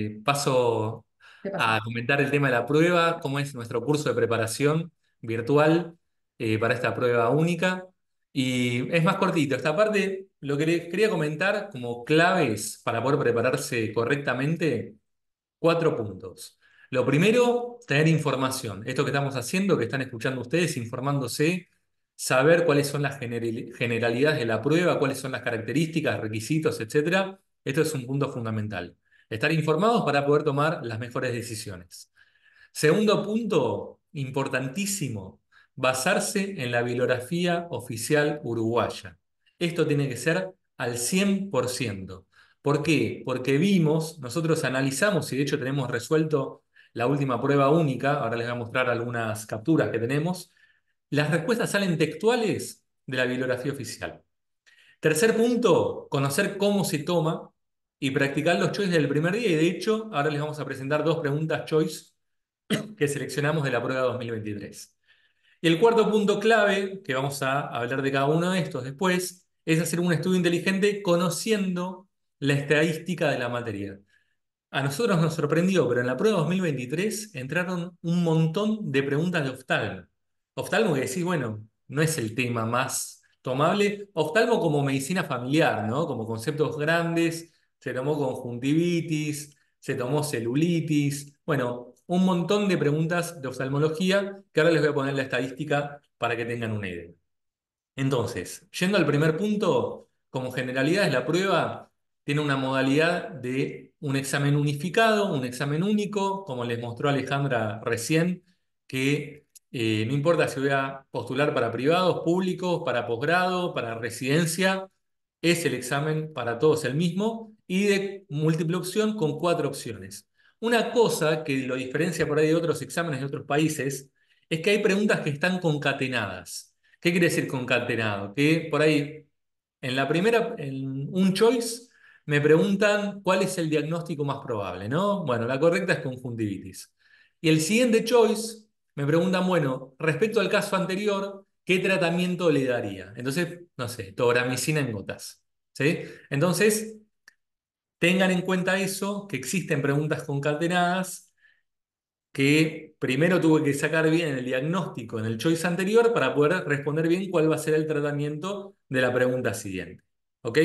paso te a paso. comentar el tema de la prueba, cómo es nuestro curso de preparación virtual para esta prueba única. Y es más cortito. Esta parte, lo que les quería comentar como claves para poder prepararse correctamente. 4 puntos. Lo primero, tener información. Esto que estamos haciendo, que están escuchando ustedes, informándose, saber cuáles son las generalidades de la prueba, cuáles son las características, requisitos, etcétera. Esto es un punto fundamental. Estar informados para poder tomar las mejores decisiones. Segundo punto, importantísimo, basarse en la bibliografía oficial uruguaya. Esto tiene que ser al 100%. ¿Por qué? Porque vimos, nosotros analizamos y de hecho tenemos resuelto la última prueba única, ahora les voy a mostrar algunas capturas que tenemos. Las respuestas salen textuales de la bibliografía oficial. Tercer punto, conocer cómo se toma y practicar los choice del primer día. Y de hecho, ahora les vamos a presentar 2 preguntas choice que seleccionamos de la prueba 2023. Y el cuarto punto clave, que vamos a hablar de cada uno de estos después, es hacer un estudio inteligente conociendo la estadística de la materia. A nosotros nos sorprendió, pero en la prueba 2023 entraron un montón de preguntas de oftalmo. Oftalmo que decís, bueno, no es el tema más tomable. Oftalmo como medicina familiar, ¿no? Como conceptos grandes. Se tomó conjuntivitis, se tomó celulitis. Bueno, un montón de preguntas de oftalmología que ahora les voy a poner la estadística para que tengan una idea. Entonces, yendo al primer punto, como generalidad, la prueba tiene una modalidad de un examen unificado, un examen único, como les mostró Alejandra recién, que no importa si voy a postular para privados, públicos, para posgrado, para residencia, es el examen para todos el mismo y de múltiple opción con 4 opciones. Una cosa que lo diferencia por ahí de otros exámenes de otros países es que hay preguntas que están concatenadas. ¿Qué quiere decir concatenado? Que por ahí, en la primera, en un choice, me preguntan cuál es el diagnóstico más probable, ¿no? Bueno, la correcta es conjuntivitis. Y el siguiente choice, me preguntan, bueno, respecto al caso anterior, ¿qué tratamiento le daría? Entonces, no sé, tobramicina en gotas, ¿sí? Entonces, tengan en cuenta eso, que existen preguntas concatenadas que primero tuve que sacar bien el diagnóstico en el choice anterior para poder responder bien cuál va a ser el tratamiento de la pregunta siguiente. ¿Ok?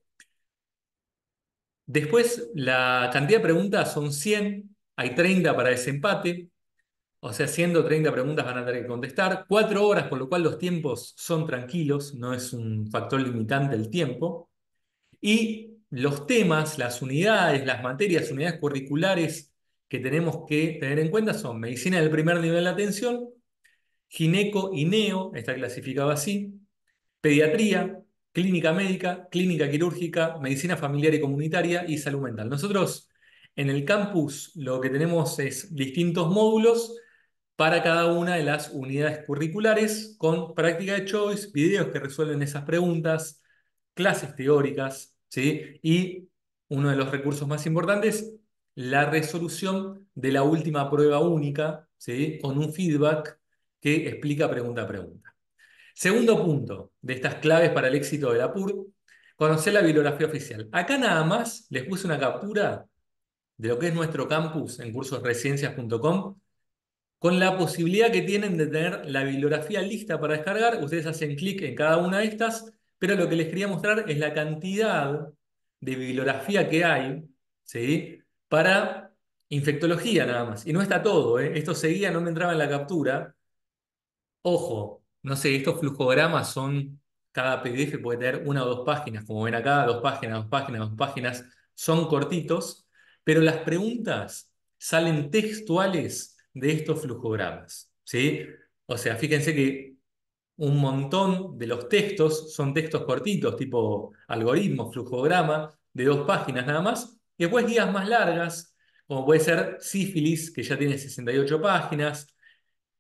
Después, la cantidad de preguntas son 100, hay 30 para desempate, o sea, 130 preguntas van a tener que contestar, 4 horas, por lo cual los tiempos son tranquilos, no es un factor limitante el tiempo. Y los temas, las unidades, las materias, unidades curriculares que tenemos que tener en cuenta son medicina del primer nivel de atención, gineco y neo, está clasificado así, pediatría, clínica médica, clínica quirúrgica, medicina familiar y comunitaria y salud mental. Nosotros en el campus lo que tenemos es distintos módulos para cada una de las unidades curriculares con práctica de choice, videos que resuelven esas preguntas, clases teóricas, ¿sí? Y uno de los recursos más importantes, la resolución de la última prueba única, ¿sí? Con un feedback que explica pregunta a pregunta. Segundo punto de estas claves para el éxito de la PUR, conocer la bibliografía oficial. Acá nada más les puse una captura de lo que es nuestro campus en cursosresidencias.com con la posibilidad que tienen de tener la bibliografía lista para descargar. Ustedes hacen clic en cada una de estas, pero lo que les quería mostrar es la cantidad de bibliografía que hay, ¿sí? Para infectología nada más. Y no está todo, ¿eh? Esto seguía, no me entraba en la captura. Ojo, no sé, estos flujogramas son, cada PDF puede tener 1 o 2 páginas, como ven acá, 2 páginas, 2 páginas, 2 páginas, son cortitos, pero las preguntas salen textuales de estos flujogramas, ¿sí? O sea, fíjense que un montón de los textos son textos cortitos, tipo algoritmo, flujograma, de 2 páginas nada más, y después guías más largas, como puede ser sífilis, que ya tiene 68 páginas,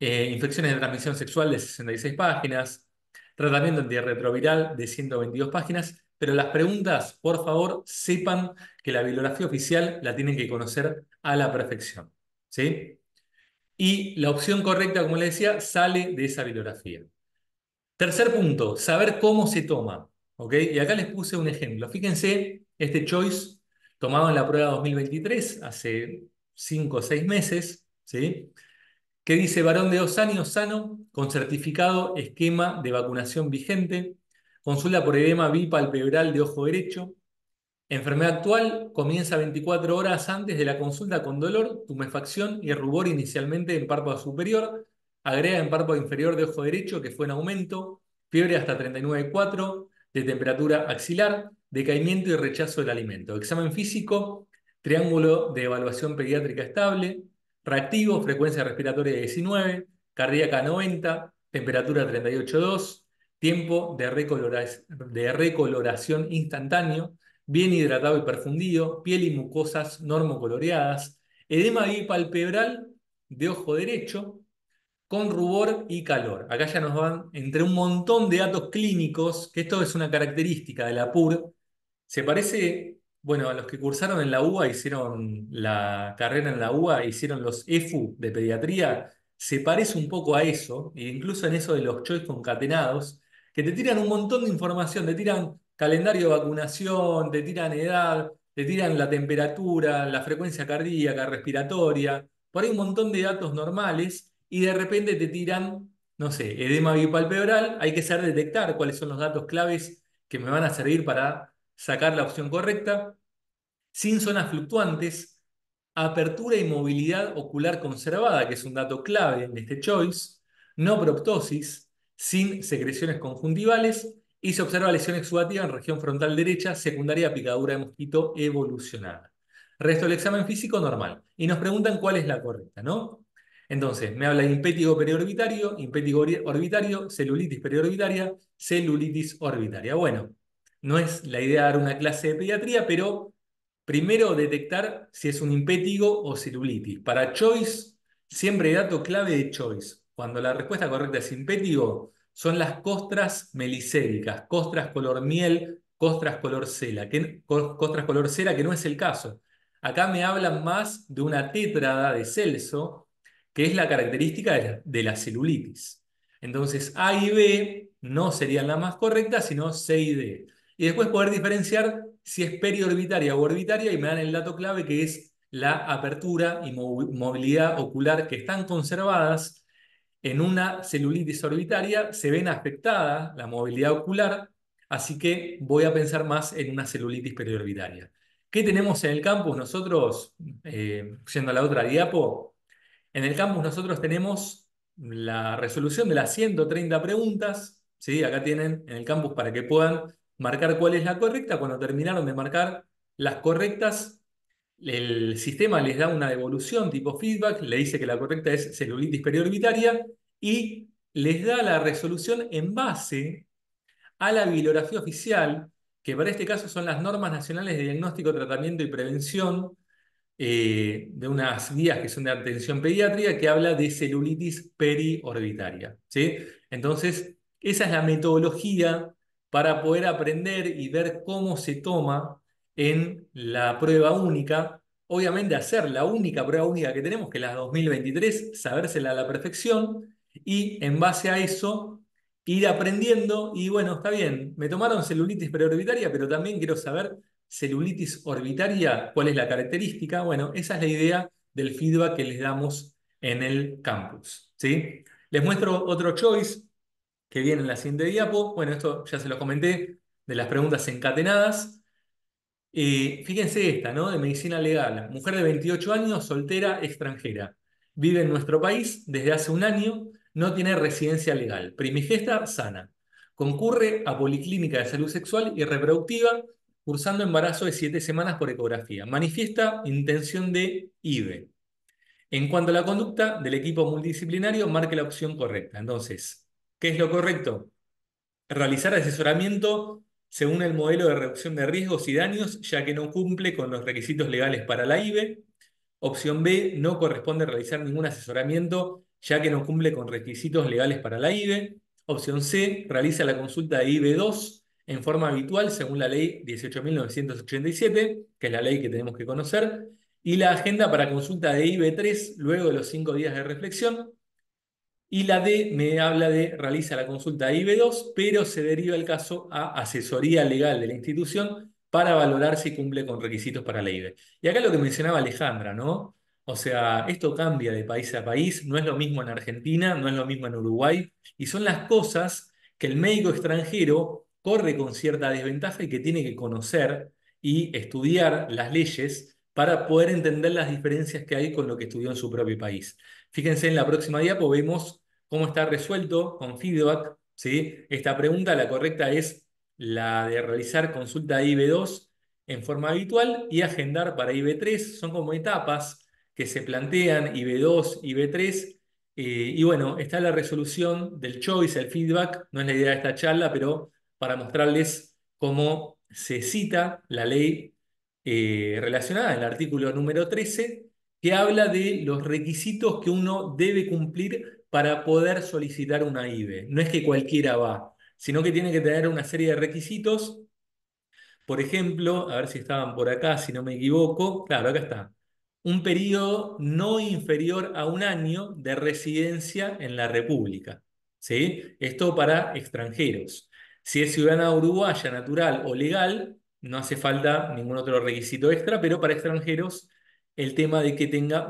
infecciones de transmisión sexual de 66 páginas, tratamiento antirretroviral de 122 páginas, pero las preguntas, por favor, sepan que la bibliografía oficial la tienen que conocer a la perfección, ¿sí? Y la opción correcta, como les decía, sale de esa bibliografía. Tercer punto, saber cómo se toma, ¿ok? Y acá les puse un ejemplo. Fíjense, este choice tomado en la prueba 2023, hace 5 o 6 meses, ¿sí? Que dice varón de 2 años sano, con certificado esquema de vacunación vigente, consulta por edema bipalpebral de ojo derecho, enfermedad actual, comienza 24 horas antes de la consulta con dolor, tumefacción y rubor inicialmente en párpado superior, agrega en párpado inferior de ojo derecho que fue en aumento, fiebre hasta 39,4, de temperatura axilar, decaimiento y rechazo del alimento. Examen físico, triángulo de evaluación pediátrica estable, reactivo, frecuencia respiratoria 19, cardíaca 90, temperatura 38,2, tiempo de recoloración instantáneo, bien hidratado y perfundido, piel y mucosas normocoloreadas, edema bipalpebral de ojo derecho, con rubor y calor. Acá ya nos van entre un montón de datos clínicos, que esto es una característica de la PUR. Se parece, bueno, a los que cursaron en la UBA, hicieron la carrera en la UBA, hicieron los EFU de pediatría, se parece un poco a eso, e incluso en eso de los choice concatenados, que te tiran un montón de información, te tiran calendario de vacunación, te tiran edad, te tiran la temperatura, la frecuencia cardíaca, respiratoria, por ahí un montón de datos normales, y de repente te tiran, no sé, edema bipalpebral, hay que saber detectar cuáles son los datos claves que me van a servir para sacar la opción correcta, sin zonas fluctuantes, apertura y movilidad ocular conservada, que es un dato clave en este choice, no proptosis, sin secreciones conjuntivales, y se observa lesión exudativa en región frontal derecha, secundaria a picadura de mosquito evolucionada. Resto del examen físico normal. Y nos preguntan cuál es la correcta, ¿no? Entonces, me habla de impétigo orbitario, celulitis periorbitaria, celulitis orbitaria. Bueno, no es la idea dar una clase de pediatría, pero primero detectar si es un impétigo o celulitis. Para choice, siempre dato clave de choice. Cuando la respuesta correcta es impétigo, son las costras melicéricas, costras color miel, costras color cera, costras color cera, que no es el caso. Acá me hablan más de una tétrada de Celso, que es la característica de la celulitis. Entonces, A y B no serían las más correctas, sino C y D. Y después poder diferenciar si es periorbitaria o orbitaria y me dan el dato clave que es la apertura y movilidad ocular que están conservadas en una celulitis orbitaria, se ven afectada la movilidad ocular, así que voy a pensar más en una celulitis periorbitaria. ¿Qué tenemos en el campus nosotros? Yendo a la otra diapo, en el campus nosotros tenemos la resolución de las 130 preguntas, ¿sí? Acá tienen en el campus para que puedan marcar cuál es la correcta. Cuando terminaron de marcar las correctas, el sistema les da una devolución tipo feedback, le dice que la correcta es celulitis periorbitaria y les da la resolución en base a la bibliografía oficial, que para este caso son las normas nacionales de diagnóstico, tratamiento y prevención de unas guías que son de atención pediátrica que habla de celulitis periorbitaria, ¿sí? Entonces, esa es la metodología para poder aprender y ver cómo se toma en la prueba única. Obviamente hacer la única prueba única que tenemos, que es la 2023, sabérsela a la perfección y en base a eso ir aprendiendo y bueno, está bien, me tomaron celulitis periorbitaria, pero también quiero saber celulitis orbitaria, ¿cuál es la característica? Bueno, esa es la idea del feedback que les damos en el campus, ¿sí? Les muestro otro choice que viene en la siguiente diapo. Bueno, esto ya se lo comenté, de las preguntas encatenadas. Fíjense esta, ¿no? De medicina legal. Mujer de 28 años, soltera, extranjera. Vive en nuestro país desde hace un año, no tiene residencia legal. Primigesta, sana. Concurre a Policlínica de Salud Sexual y Reproductiva, cursando embarazo de 7 semanas por ecografía. Manifiesta intención de IVE. En cuanto a la conducta del equipo multidisciplinario, marque la opción correcta. Entonces, ¿qué es lo correcto? Realizar asesoramiento según el modelo de reducción de riesgos y daños, ya que no cumple con los requisitos legales para la IVE. Opción B, no corresponde realizar ningún asesoramiento ya que no cumple con requisitos legales para la IBE. Opción C, realiza la consulta de IB2 en forma habitual según la ley 18.987, que es la ley que tenemos que conocer, y la agenda para consulta de IB3 luego de los 5 días de reflexión. Y la D me habla de realiza la consulta IB2, pero se deriva el caso a asesoría legal de la institución para valorar si cumple con requisitos para la IB. Y acá lo que mencionaba Alejandra, ¿no? O sea, esto cambia de país a país, no es lo mismo en Argentina, no es lo mismo en Uruguay, y son las cosas que el médico extranjero corre con cierta desventaja y que tiene que conocer y estudiar las leyes para poder entender las diferencias que hay con lo que estudió en su propio país. Fíjense en la próxima diapo, vemos cómo está resuelto con feedback, ¿sí? Esta pregunta, la correcta es la de realizar consulta IB2 en forma habitual y agendar para IB3. Son como etapas que se plantean, IB2, IB3. Y bueno, está la resolución del choice, el feedback. No es la idea de esta charla, pero para mostrarles cómo se cita la ley relacionada en el artículo número 13 que habla de los requisitos que uno debe cumplir para poder solicitar una IBE. No es que cualquiera va, sino que tiene que tener una serie de requisitos. Por ejemplo, a ver si estaban por acá, si no me equivoco. Claro, acá está. Un periodo no inferior a un año de residencia en la República. ¿Sí? Esto para extranjeros. Si es ciudadana uruguaya, natural o legal, no hace falta ningún otro requisito extra, pero para extranjeros, el tema de que tenga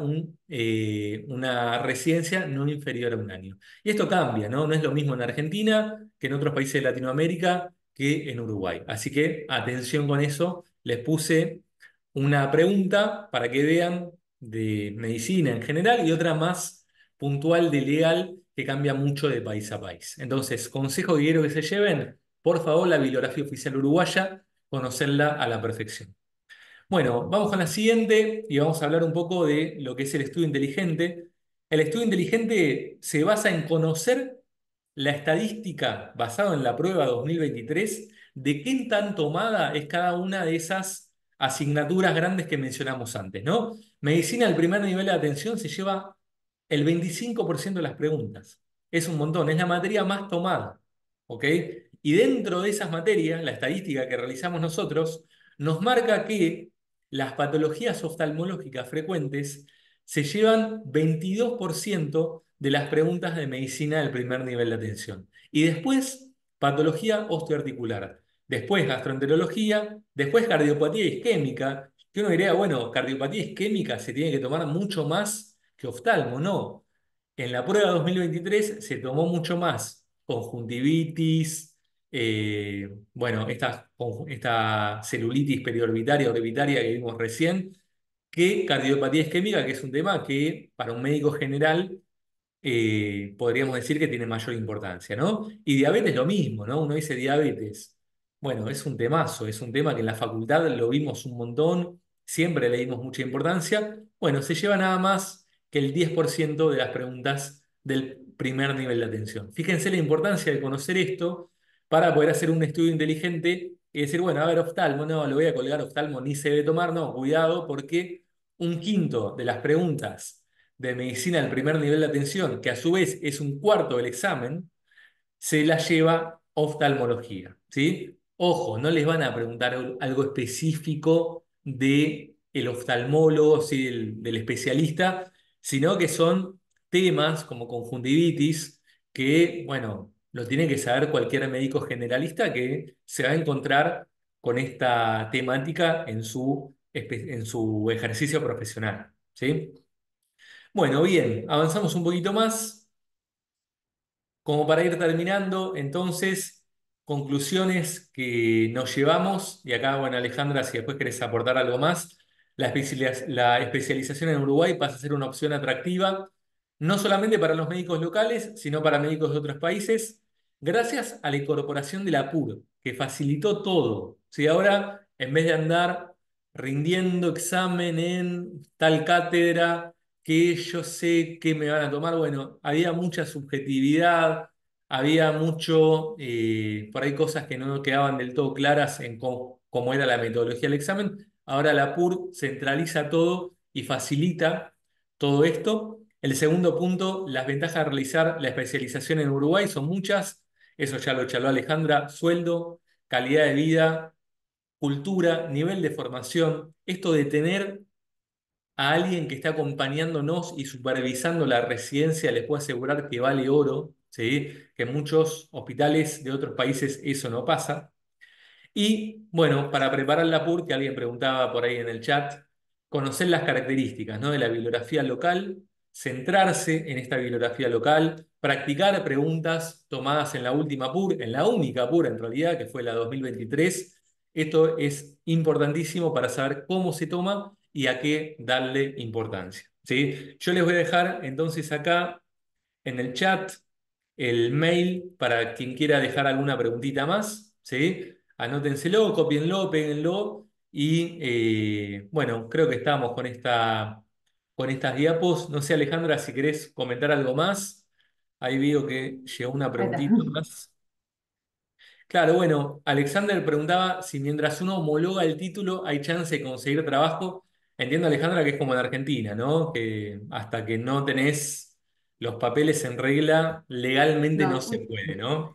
una residencia no inferior a un año. Y esto cambia, ¿no? No es lo mismo en Argentina que en otros países de Latinoamérica que en Uruguay. Así que atención con eso, les puse una pregunta para que vean de medicina en general y otra más puntual de legal que cambia mucho de país a país. Entonces, consejo que quiero que se lleven, por favor, la bibliografía oficial uruguaya, conocerla a la perfección. Bueno, vamos con la siguiente y vamos a hablar un poco de lo que es el estudio inteligente. El estudio inteligente se basa en conocer la estadística basada en la prueba 2023 de qué tan tomada es cada una de esas asignaturas grandes que mencionamos antes, ¿no? Medicina, el primer nivel de atención, se lleva el 25% de las preguntas. Es un montón, es la materia más tomada, ¿ok? Y dentro de esas materias, la estadística que realizamos nosotros nos marca que las patologías oftalmológicas frecuentes se llevan 22% de las preguntas de medicina del primer nivel de atención. Y después, patología osteoarticular. Después, gastroenterología. Después, cardiopatía isquémica. Que uno diría, bueno, cardiopatía isquémica se tiene que tomar mucho más que oftalmo. No. En la prueba 2023 se tomó mucho más conjuntivitis, bueno, esta celulitis periorbitaria o orbitaria que vimos recién, que cardiopatía isquémica, que es un tema que para un médico general podríamos decir que tiene mayor importancia, ¿no? Y diabetes lo mismo, ¿no? Uno dice diabetes. Bueno, es un temazo, es un tema que en la facultad lo vimos un montón, siempre le dimos mucha importancia. Bueno, se lleva nada más que el 10% de las preguntas del primer nivel de atención. Fíjense la importancia de conocer esto para poder hacer un estudio inteligente y decir, bueno, a ver, oftalmo, no, lo voy a colgar, oftalmo ni se debe tomar, no, cuidado, porque un quinto de las preguntas de medicina del primer nivel de atención, que a su vez es un cuarto del examen, se la lleva oftalmología, ¿sí? Ojo, no les van a preguntar algo específico de el oftalmólogo, ¿sí? Del especialista, sino que son temas como conjuntivitis que, bueno, lo tiene que saber cualquier médico generalista que se va a encontrar con esta temática en su ejercicio profesional, ¿sí? Bueno, bien, avanzamos un poquito más. Como para ir terminando, entonces, conclusiones que nos llevamos, y acá, bueno, Alejandra, si después querés aportar algo más, la especialización en Uruguay pasa a ser una opción atractiva, no solamente para los médicos locales, sino para médicos de otros países, gracias a la incorporación de la PUR, que facilitó todo. ¿Sí? Ahora, en vez de andar rindiendo examen en tal cátedra, que yo sé que me van a tomar. Bueno, había mucha subjetividad, había mucho, por ahí cosas que no quedaban del todo claras en cómo era la metodología del examen. Ahora la PUR centraliza todo y facilita todo esto. El segundo punto, las ventajas de realizar la especialización en Uruguay son muchas, eso ya lo charló Alejandra, sueldo, calidad de vida, cultura, nivel de formación, esto de tener a alguien que está acompañándonos y supervisando la residencia, les puedo asegurar que vale oro, ¿sí? Que en muchos hospitales de otros países eso no pasa. Y bueno, para preparar la PUR, que alguien preguntaba por ahí en el chat, conocer las características, ¿no? De la bibliografía local, centrarse en esta bibliografía local, practicar preguntas tomadas en la última PUR, en la única PUR en realidad, que fue la 2023. Esto es importantísimo para saber cómo se toma y a qué darle importancia, ¿sí? Yo les voy a dejar entonces acá en el chat el mail para quien quiera dejar alguna preguntita más, ¿sí? Anótenselo, cópienlo, péguenlo y bueno, creo que estamos con estas diapos. No sé, Alejandra, si querés comentar algo más. Ahí veo que llegó una Ahí está. preguntita más. Claro, bueno, Alexander preguntaba si mientras uno homologa el título hay chance de conseguir trabajo. Entiendo, Alejandra, que es como en Argentina, ¿no? Que hasta que no tenés los papeles en regla, legalmente no se No, puede, ¿no?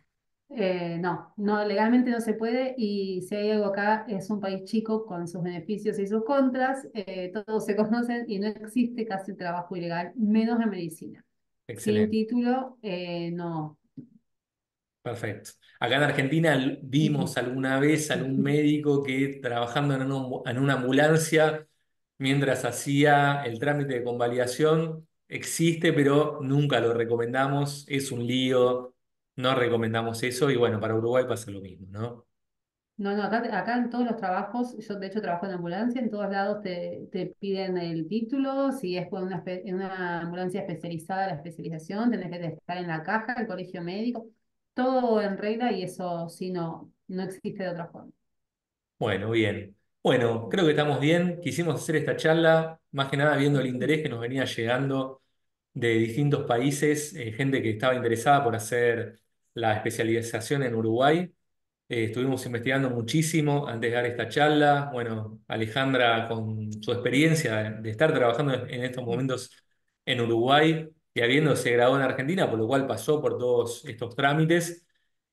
no, no, legalmente no se puede y si hay algo acá, es un país chico con sus beneficios y sus contras, todos se conocen y no existe casi trabajo ilegal, menos en medicina. Sin Excelente. título, no. Perfecto. Acá en Argentina vimos alguna vez algún médico que trabajando en una ambulancia mientras hacía el trámite de convalidación existe, pero nunca lo recomendamos. Es un lío, no recomendamos eso y bueno, para Uruguay pasa lo mismo, ¿no? No, no, acá en todos los trabajos, yo de hecho trabajo en ambulancia, en todos lados te piden el título, si es por en una ambulancia especializada, la especialización, tenés que estar en la caja, el colegio médico, todo en regla y eso sí no existe de otra forma. Bueno, bien. Bueno, creo que estamos bien. Quisimos hacer esta charla, más que nada viendo el interés que nos venía llegando de distintos países, gente que estaba interesada por hacer la especialización en Uruguay. Estuvimos investigando muchísimo antes de dar esta charla. Bueno, Alejandra, con su experiencia de estar trabajando en estos momentos en Uruguay y habiéndose graduado en Argentina, por lo cual pasó por todos estos trámites.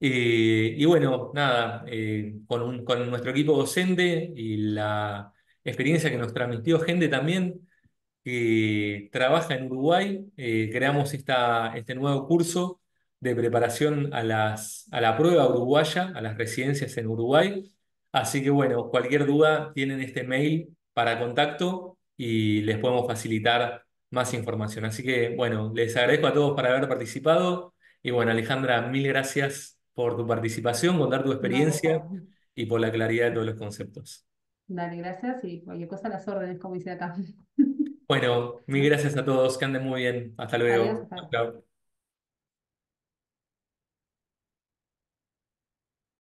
Y bueno, nada, con nuestro equipo docente y la experiencia que nos transmitió gente también que trabaja en Uruguay, creamos este nuevo curso de preparación a la prueba uruguaya, a las residencias en Uruguay. Así que bueno, cualquier duda tienen este mail para contacto y les podemos facilitar más información. Así que bueno, les agradezco a todos por haber participado y bueno, Alejandra, mil gracias por tu participación, contar tu No, por experiencia favor. y por la claridad de todos los conceptos. Dale, gracias y cualquier cosa a las órdenes, como dice acá. Bueno, mil gracias a todos, que anden muy bien. Hasta Adiós, luego. hasta Chau, luego. chau.